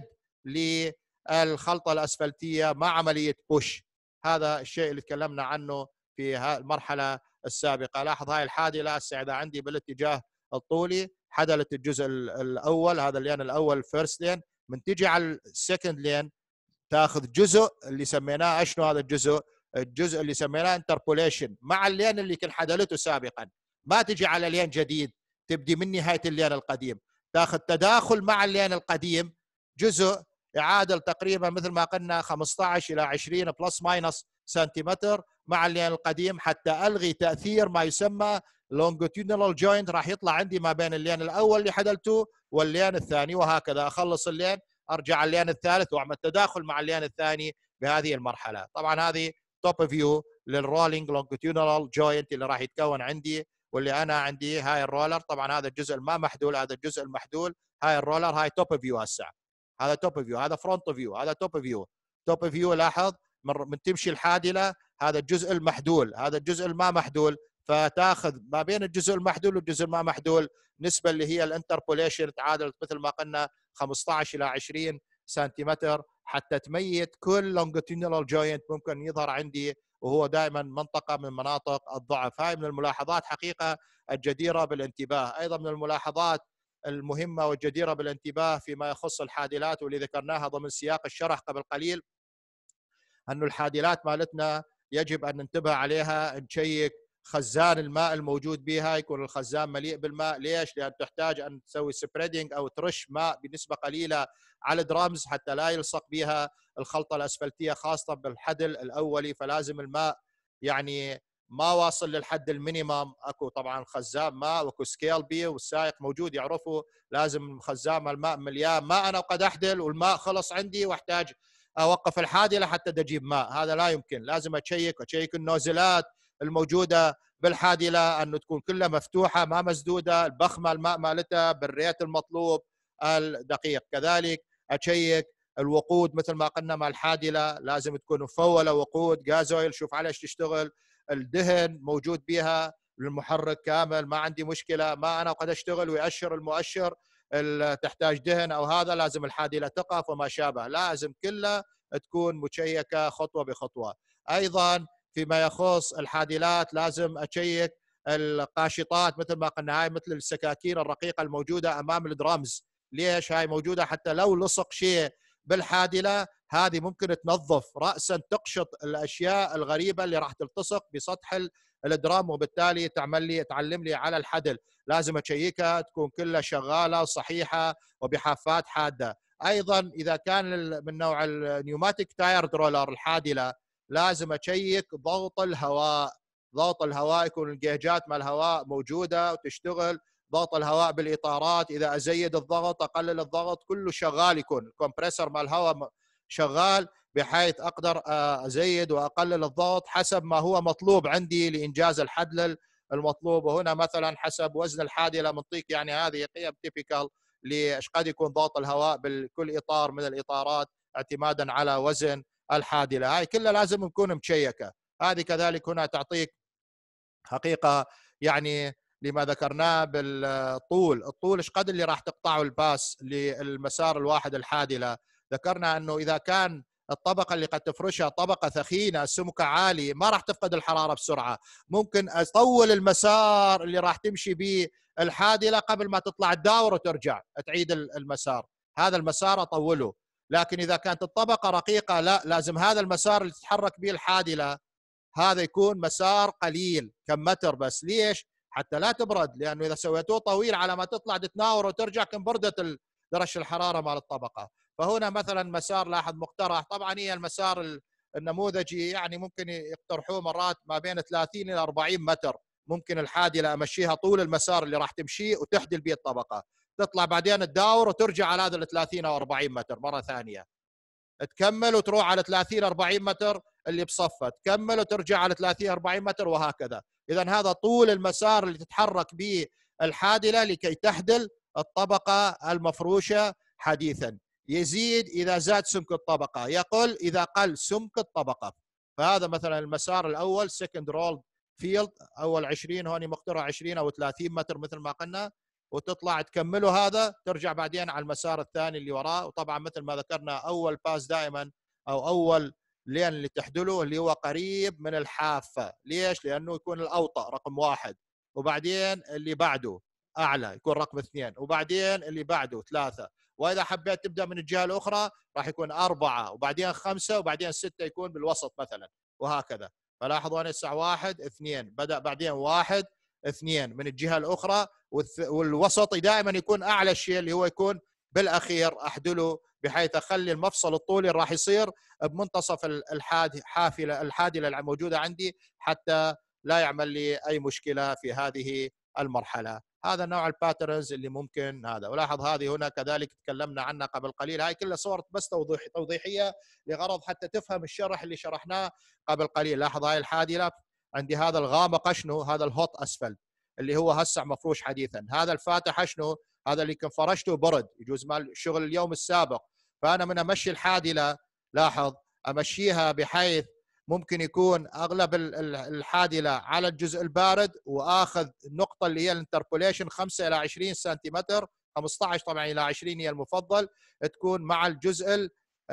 للخلطة الأسفلتية مع عملية بوش. هذا الشيء اللي تكلمنا عنه في المرحلة السابقة. لاحظ هاي الحادلة هسه إذا عندي بالاتجاه الطولي حدلت الجزء الأول، هذا اللين الأول فيرست لين، من تجي على السكند لين تاخذ جزء اللي سميناه اشنو هذا الجزء؟ الجزء اللي سميناه انتربوليشن مع اللين اللي كان حدلته سابقا، ما تجي على لين جديد تبدي من نهاية اللين القديم، تاخذ تداخل مع اللين القديم، جزء يعادل تقريبا مثل ما قلنا خمسة عشر إلى عشرين بلس ماينس سنتيمتر مع اللين القديم، حتى ألغي تأثير ما يسمى longitudinal joint راح يطلع عندي ما بين اللين الأول اللي حدلته واللين الثاني، وهكذا أخلص اللين أرجع اللين الثالث وأعمل تداخل مع اللين الثاني بهذه المرحلة. طبعا هذه توب فيو للرولينج longitudinal joint اللي راح يتكون عندي، واللي أنا عندي هاي الرولر. طبعا هذا الجزء الما محدول، هذا الجزء المحدول، هاي الرولر، هاي توب فيو هسه، هذا توب فيو، هذا فرونت فيو، هذا توب فيو. توب فيو لاحظ من تمشي الحادلة هذا الجزء المحدول، هذا الجزء الما محدول، فتاخذ ما بين الجزء المحدول والجزء الما محدول نسبة اللي هي الانتربوليشن تعادل مثل ما قلنا خمسة عشر إلى عشرين سنتيمتر، حتى تميت كل لونجيتودينال جوينت ممكن يظهر عندي، وهو دائما منطقة من مناطق الضعف. هاي من الملاحظات حقيقة الجديرة بالانتباه. أيضا من الملاحظات المهمة والجديرة بالانتباه فيما يخص الحادلات واللي ذكرناها ضمن سياق الشرح قبل قليل، أن الحادلات مالتنا يجب أن ننتبه عليها، نشيك خزان الماء الموجود بها يكون الخزان مليء بالماء. ليش؟ لأن تحتاج أن تسوي سبريدنج أو ترش ماء بنسبة قليلة على الدرامز حتى لا يلصق بها الخلطة الأسفلتية، خاصة بالحدل الأولي، فلازم الماء يعني ما واصل للحد المينيمم. اكو طبعا خزان ماء واكو سكيل بي والسائق موجود يعرفوا، لازم خزان الماء مليان. ما انا وقد احدل والماء خلص عندي واحتاج اوقف الحادله حتى اجيب ماء، هذا لا يمكن. لازم اشيك اشيك النوزلات الموجوده بالحادله انه تكون كلها مفتوحه ما مسدوده، البخمه الماء مالتها بالريت المطلوب الدقيق. كذلك اشيك الوقود مثل ما قلنا مع الحادله لازم تكون مفوله وقود غازويل، شوف على ايش تشتغل، الدهن موجود بها، المحرك كامل ما عندي مشكله. ما انا قد اشتغل ويأشر المؤشر تحتاج دهن او هذا لازم الحادله تقف وما شابه، لازم كلها تكون مشيكه خطوه بخطوه. ايضا فيما يخص الحادلات لازم اشيك القاشطات مثل ما قلنا، هاي مثل السكاكين الرقيقه الموجوده امام الدرامز. ليش هاي موجوده؟ حتى لو لصق شيء بالحادله هذه ممكن تنظف راسا، تقشط الاشياء الغريبه اللي راح تلتصق بسطح الدرام، وبالتالي تعمل لي تعلم لي على الحدل. لازم اشيكها تكون كلها شغاله صحيحه وبحافات حاده. ايضا اذا كان من نوع النيوماتيك تاير رولر الحادله لازم اشيك ضغط الهواء، ضغط الهواء يكون الجيجات مال الهواء موجوده وتشتغل، ضغط الهواء بالاطارات اذا ازيد الضغط اقلل الضغط كله شغال، يكون الكمبريسر مال الهواء شغال بحيث اقدر ازيد واقلل الضغط حسب ما هو مطلوب عندي لانجاز الحدل المطلوب. وهنا مثلا حسب وزن الحادله منطيك يعني هذه قيم تيبيكال لايش قد يكون ضغط الهواء بكل اطار من الاطارات اعتمادا على وزن الحادله، هاي كلها لازم تكون مشيكه. هذه كذلك هنا تعطيك حقيقه يعني لما ذكرناه بالطول، الطول ايش قد اللي راح تقطعه الباس للمسار الواحد الحادله. ذكرنا انه اذا كان الطبقه اللي قد تفرشها طبقه ثخينه السمك عالي ما راح تفقد الحراره بسرعه، ممكن اطول المسار اللي راح تمشي به الحادله قبل ما تطلع الداور وترجع تعيد المسار، هذا المسار اطوله. لكن اذا كانت الطبقه رقيقه لا، لازم هذا المسار اللي تتحرك به الحادله هذا يكون مسار قليل كم متر بس. ليش؟ حتى لا تبرد، لانه اذا سويتوه طويل على ما تطلع تتناور وترجع كم بردت درجه الحراره مال الطبقه. فهنا مثلا مسار لاحظ مقترح، طبعا هي المسار النموذجي يعني ممكن يقترحوه مرات ما بين ثلاثين الى أربعين متر، ممكن الحادله امشيها طول المسار اللي راح تمشيه وتحدل به الطبقه، تطلع بعدين تداور وترجع على هذا ال ثلاثين او أربعين متر مره ثانيه، تكمل وتروح على ثلاثين أربعين متر اللي بصفه، تكمل وترجع على ثلاثين أربعين متر وهكذا. اذا هذا طول المسار اللي تتحرك به الحادله لكي تحدل الطبقه المفروشه حديثا. يزيد اذا زاد سمك الطبقه، يقل اذا قل سمك الطبقه. فهذا مثلا المسار الاول سكند رول فيلد، اول عشرين هون مقترح عشرين او ثلاثين متر مثل ما قلنا، وتطلع تكمله هذا ترجع بعدين على المسار الثاني اللي وراه. وطبعا مثل ما ذكرنا اول باس دائما او اول لين اللي تحدله اللي هو قريب من الحافه. ليش؟ لانه يكون الاوطى رقم واحد، وبعدين اللي بعده اعلى يكون رقم اثنين، وبعدين اللي بعده ثلاثه، واذا حبيت تبدا من الجهه الاخرى راح يكون اربعه، وبعدين خمسه، وبعدين سته يكون بالوسط مثلا، وهكذا. فلاحظوا انا الساعه واحد اثنين بدا، بعدين واحد اثنين من الجهه الاخرى، والوسطي دائما يكون اعلى شيء اللي هو يكون بالاخير احدله، بحيث اخلي المفصل الطولي راح يصير بمنتصف الحاد حافله الحادله الموجوده عندي حتى لا يعمل لي اي مشكله في هذه المرحله. هذا نوع الباترنز اللي ممكن هذا. ولاحظ هذه هنا كذلك تكلمنا عنها قبل قليل، هاي كلها صور بس توضيح توضيحيه لغرض حتى تفهم الشرح اللي شرحناه قبل قليل. لاحظ هاي الحادله عندي هذا الغامق شنو؟ هذا الهوت اسفل اللي هو هسه مفروش حديثا. هذا الفاتح شنو؟ هذا اللي كان فرشته برد يجوز مال شغل اليوم السابق. فانا من امشي الحادله لاحظ امشيها بحيث ممكن يكون اغلب الحادله على الجزء البارد، واخذ النقطه اللي هي الانتربوليشن خمسة الى عشرين سنتيمتر، خمسة عشر طبعا الى عشرين هي المفضل تكون مع الجزء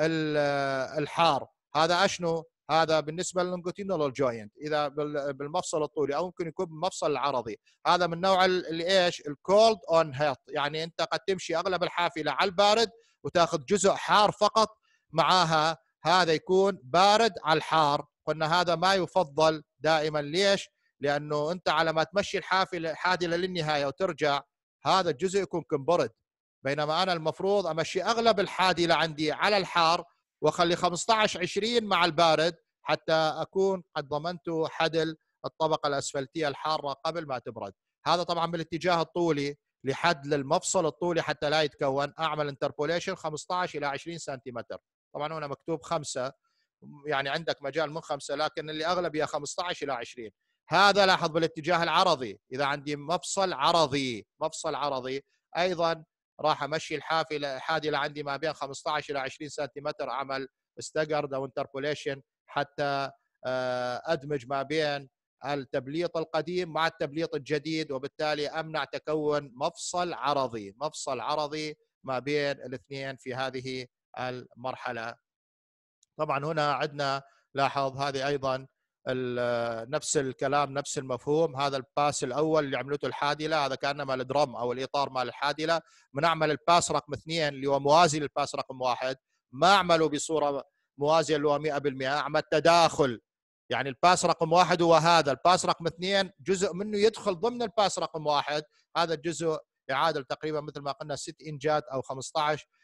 الحار. هذا اشنو؟ هذا بالنسبه لللونجيتيودنال جوينت اذا بالمفصل الطولي، او ممكن يكون بالمفصل العرضي. هذا من نوع اللي ايش؟ الكولد اون هيت، يعني انت قد تمشي اغلب الحافله على البارد وتاخذ جزء حار فقط معاها، هذا يكون بارد على الحار. قلنا هذا ما يفضل دائما. ليش؟ لانه انت على ما تمشي الحافله الحادله للنهايه وترجع هذا الجزء يكون برد، بينما انا المفروض امشي اغلب الحادله عندي على الحار واخلي خمسة عشر عشرين مع البارد حتى اكون قد ضمنت حدل الطبقه الاسفلتيه الحاره قبل ما تبرد. هذا طبعا بالاتجاه الطولي لحد المفصل الطولي حتى لا يتكون، اعمل انتربوليشن خمسة عشر الى عشرين سنتيمتر. طبعا هنا مكتوب خمسة، يعني عندك مجال من خمسة، لكن اللي اغلب هي خمسة عشر الى عشرين. هذا لاحظ بالاتجاه العرضي، اذا عندي مفصل عرضي مفصل عرضي ايضا راح امشي الحافله الحادله عندي ما بين خمسة عشر الى عشرين سنتيمتر، اعمل استجرد او انتربوليشن حتى ادمج ما بين التبليط القديم مع التبليط الجديد، وبالتالي امنع تكون مفصل عرضي مفصل عرضي ما بين الاثنين في هذه المرحله. طبعا هنا عندنا لاحظ هذه ايضا نفس الكلام نفس المفهوم. هذا الباس الاول اللي عملته الحادله، هذا كان مال الدرم او الاطار مال الحادله. بنعمل الباس رقم اثنين اللي هو موازي للباس رقم واحد، ما اعمله بصوره موازيه اللي هو مئة بالمئة، اعمل تداخل. يعني الباس رقم واحد هو هذا، الباس رقم اثنين جزء منه يدخل ضمن الباس رقم واحد، هذا الجزء يعادل تقريبا مثل ما قلنا ست انجات او خمسة عشر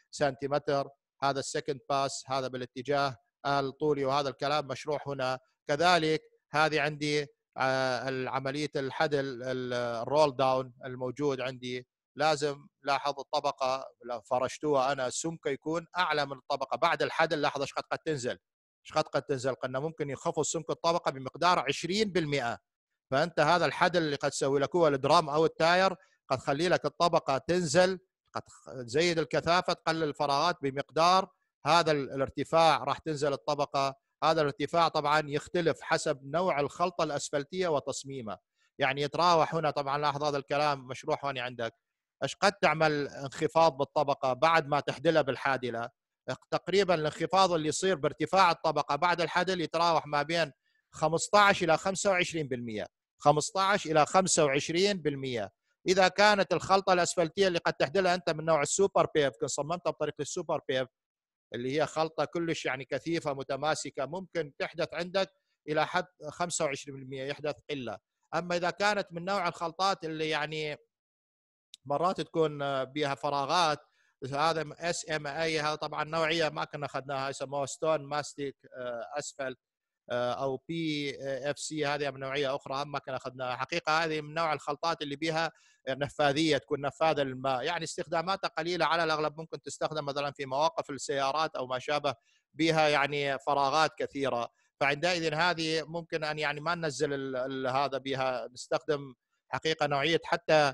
سنتيمتر. هذا السكند باس هذا بالاتجاه الطولي، وهذا الكلام مشروع هنا. كذلك هذه عندي عملية الحدل الرول داون الموجود عندي، لازم لاحظ الطبقة فرشتوها أنا سمكه يكون أعلى من الطبقة بعد الحدل. لاحظ ايش قد قد تنزل، ايش قد قد تنزل، قلنا ممكن ينخفض سمك الطبقة بمقدار عشرين بالمئة. فأنت هذا الحدل اللي قد تسوي لك هو الدرام أو التاير قد خلي لك الطبقة تنزل، قد تزيد الكثافة، تقلل الفراغات بمقدار هذا الارتفاع، راح تنزل الطبقة. هذا الارتفاع طبعا يختلف حسب نوع الخلطة الأسفلتية وتصميمها، يعني يتراوح هنا. طبعا لاحظ هذا الكلام مشروح هون عندك، ايش قد تعمل انخفاض بالطبقة بعد ما تحدلها بالحادلة. تقريبا الانخفاض اللي يصير بارتفاع الطبقة بعد الحدل يتراوح ما بين خمسة عشر إلى خمسة وعشرين بالمئة، خمسة عشر إلى خمسة وعشرين بالمئة. إذا كانت الخلطة الأسفلتية اللي قد تحدلها أنت من نوع السوبر بيف، كنت صممتها بطريقة السوبر بيف اللي هي خلطة كلش يعني كثيفة متماسكة، ممكن تحدث عندك إلى حد خمسة وعشرين بالمئة يحدث قلة. أما إذا كانت من نوع الخلطات اللي يعني مرات تكون بها فراغات، هذا اس ام اي، هذا طبعا نوعيه ما كنا اخذناها، يسموها ستون ماستيك اسفلت او بي اف سي، هذه من نوعيه اخرى ما كنا اخذناها. حقيقه هذه من نوع الخلطات اللي بها نفاذيه، تكون نفاذه للماء، يعني استخداماتها قليله على الاغلب، ممكن تستخدم مثلا في مواقف السيارات او ما شابه بها يعني فراغات كثيره. فعندئذ هذه ممكن ان يعني ما ننزل هذا بها، نستخدم حقيقه نوعيه حتى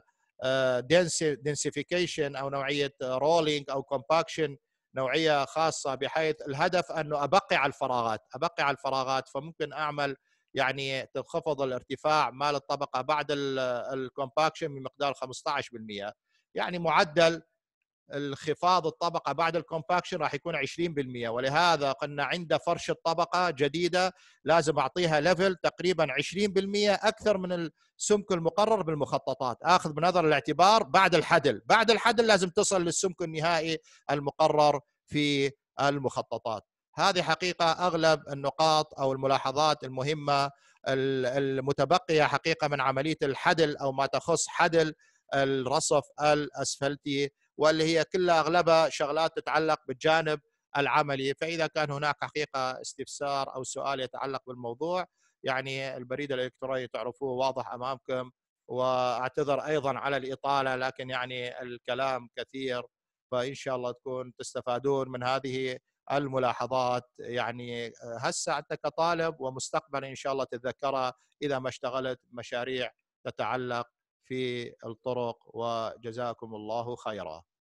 دنسيفيكيشن او نوعيه رولينج او كومباكشن، نوعيه خاصه بحيث الهدف انه ابقي على الفراغات، ابقي على الفراغات. فممكن اعمل يعني تنخفض الارتفاع مال الطبقه بعد الكومباكشن بمقدار خمسة عشر بالمئة، يعني معدل انخفاض الطبقه بعد الكومباكشن راح يكون عشرين بالمئة. ولهذا قلنا عند فرش الطبقه جديده لازم اعطيها ليفل تقريبا عشرين بالمئة اكثر من السمك المقرر بالمخططات، اخذ بنظر الاعتبار بعد الحدل، بعد الحدل لازم تصل للسمك النهائي المقرر في المخططات. هذه حقيقه اغلب النقاط او الملاحظات المهمه المتبقيه حقيقه من عمليه الحدل او ما تخص حدل الرصف الاسفلتي، واللي هي كلها اغلبها شغلات تتعلق بالجانب العملي. فاذا كان هناك حقيقه استفسار او سؤال يتعلق بالموضوع، يعني البريد الالكتروني تعرفوه واضح امامكم. واعتذر ايضا على الاطاله، لكن يعني الكلام كثير، فان شاء الله تكون تستفادون من هذه الملاحظات. يعني هسه انت كطالب ومستقبلا ان شاء الله تتذكرها اذا ما اشتغلت مشاريع تتعلق في الطرق، وجزاكم الله خيرا.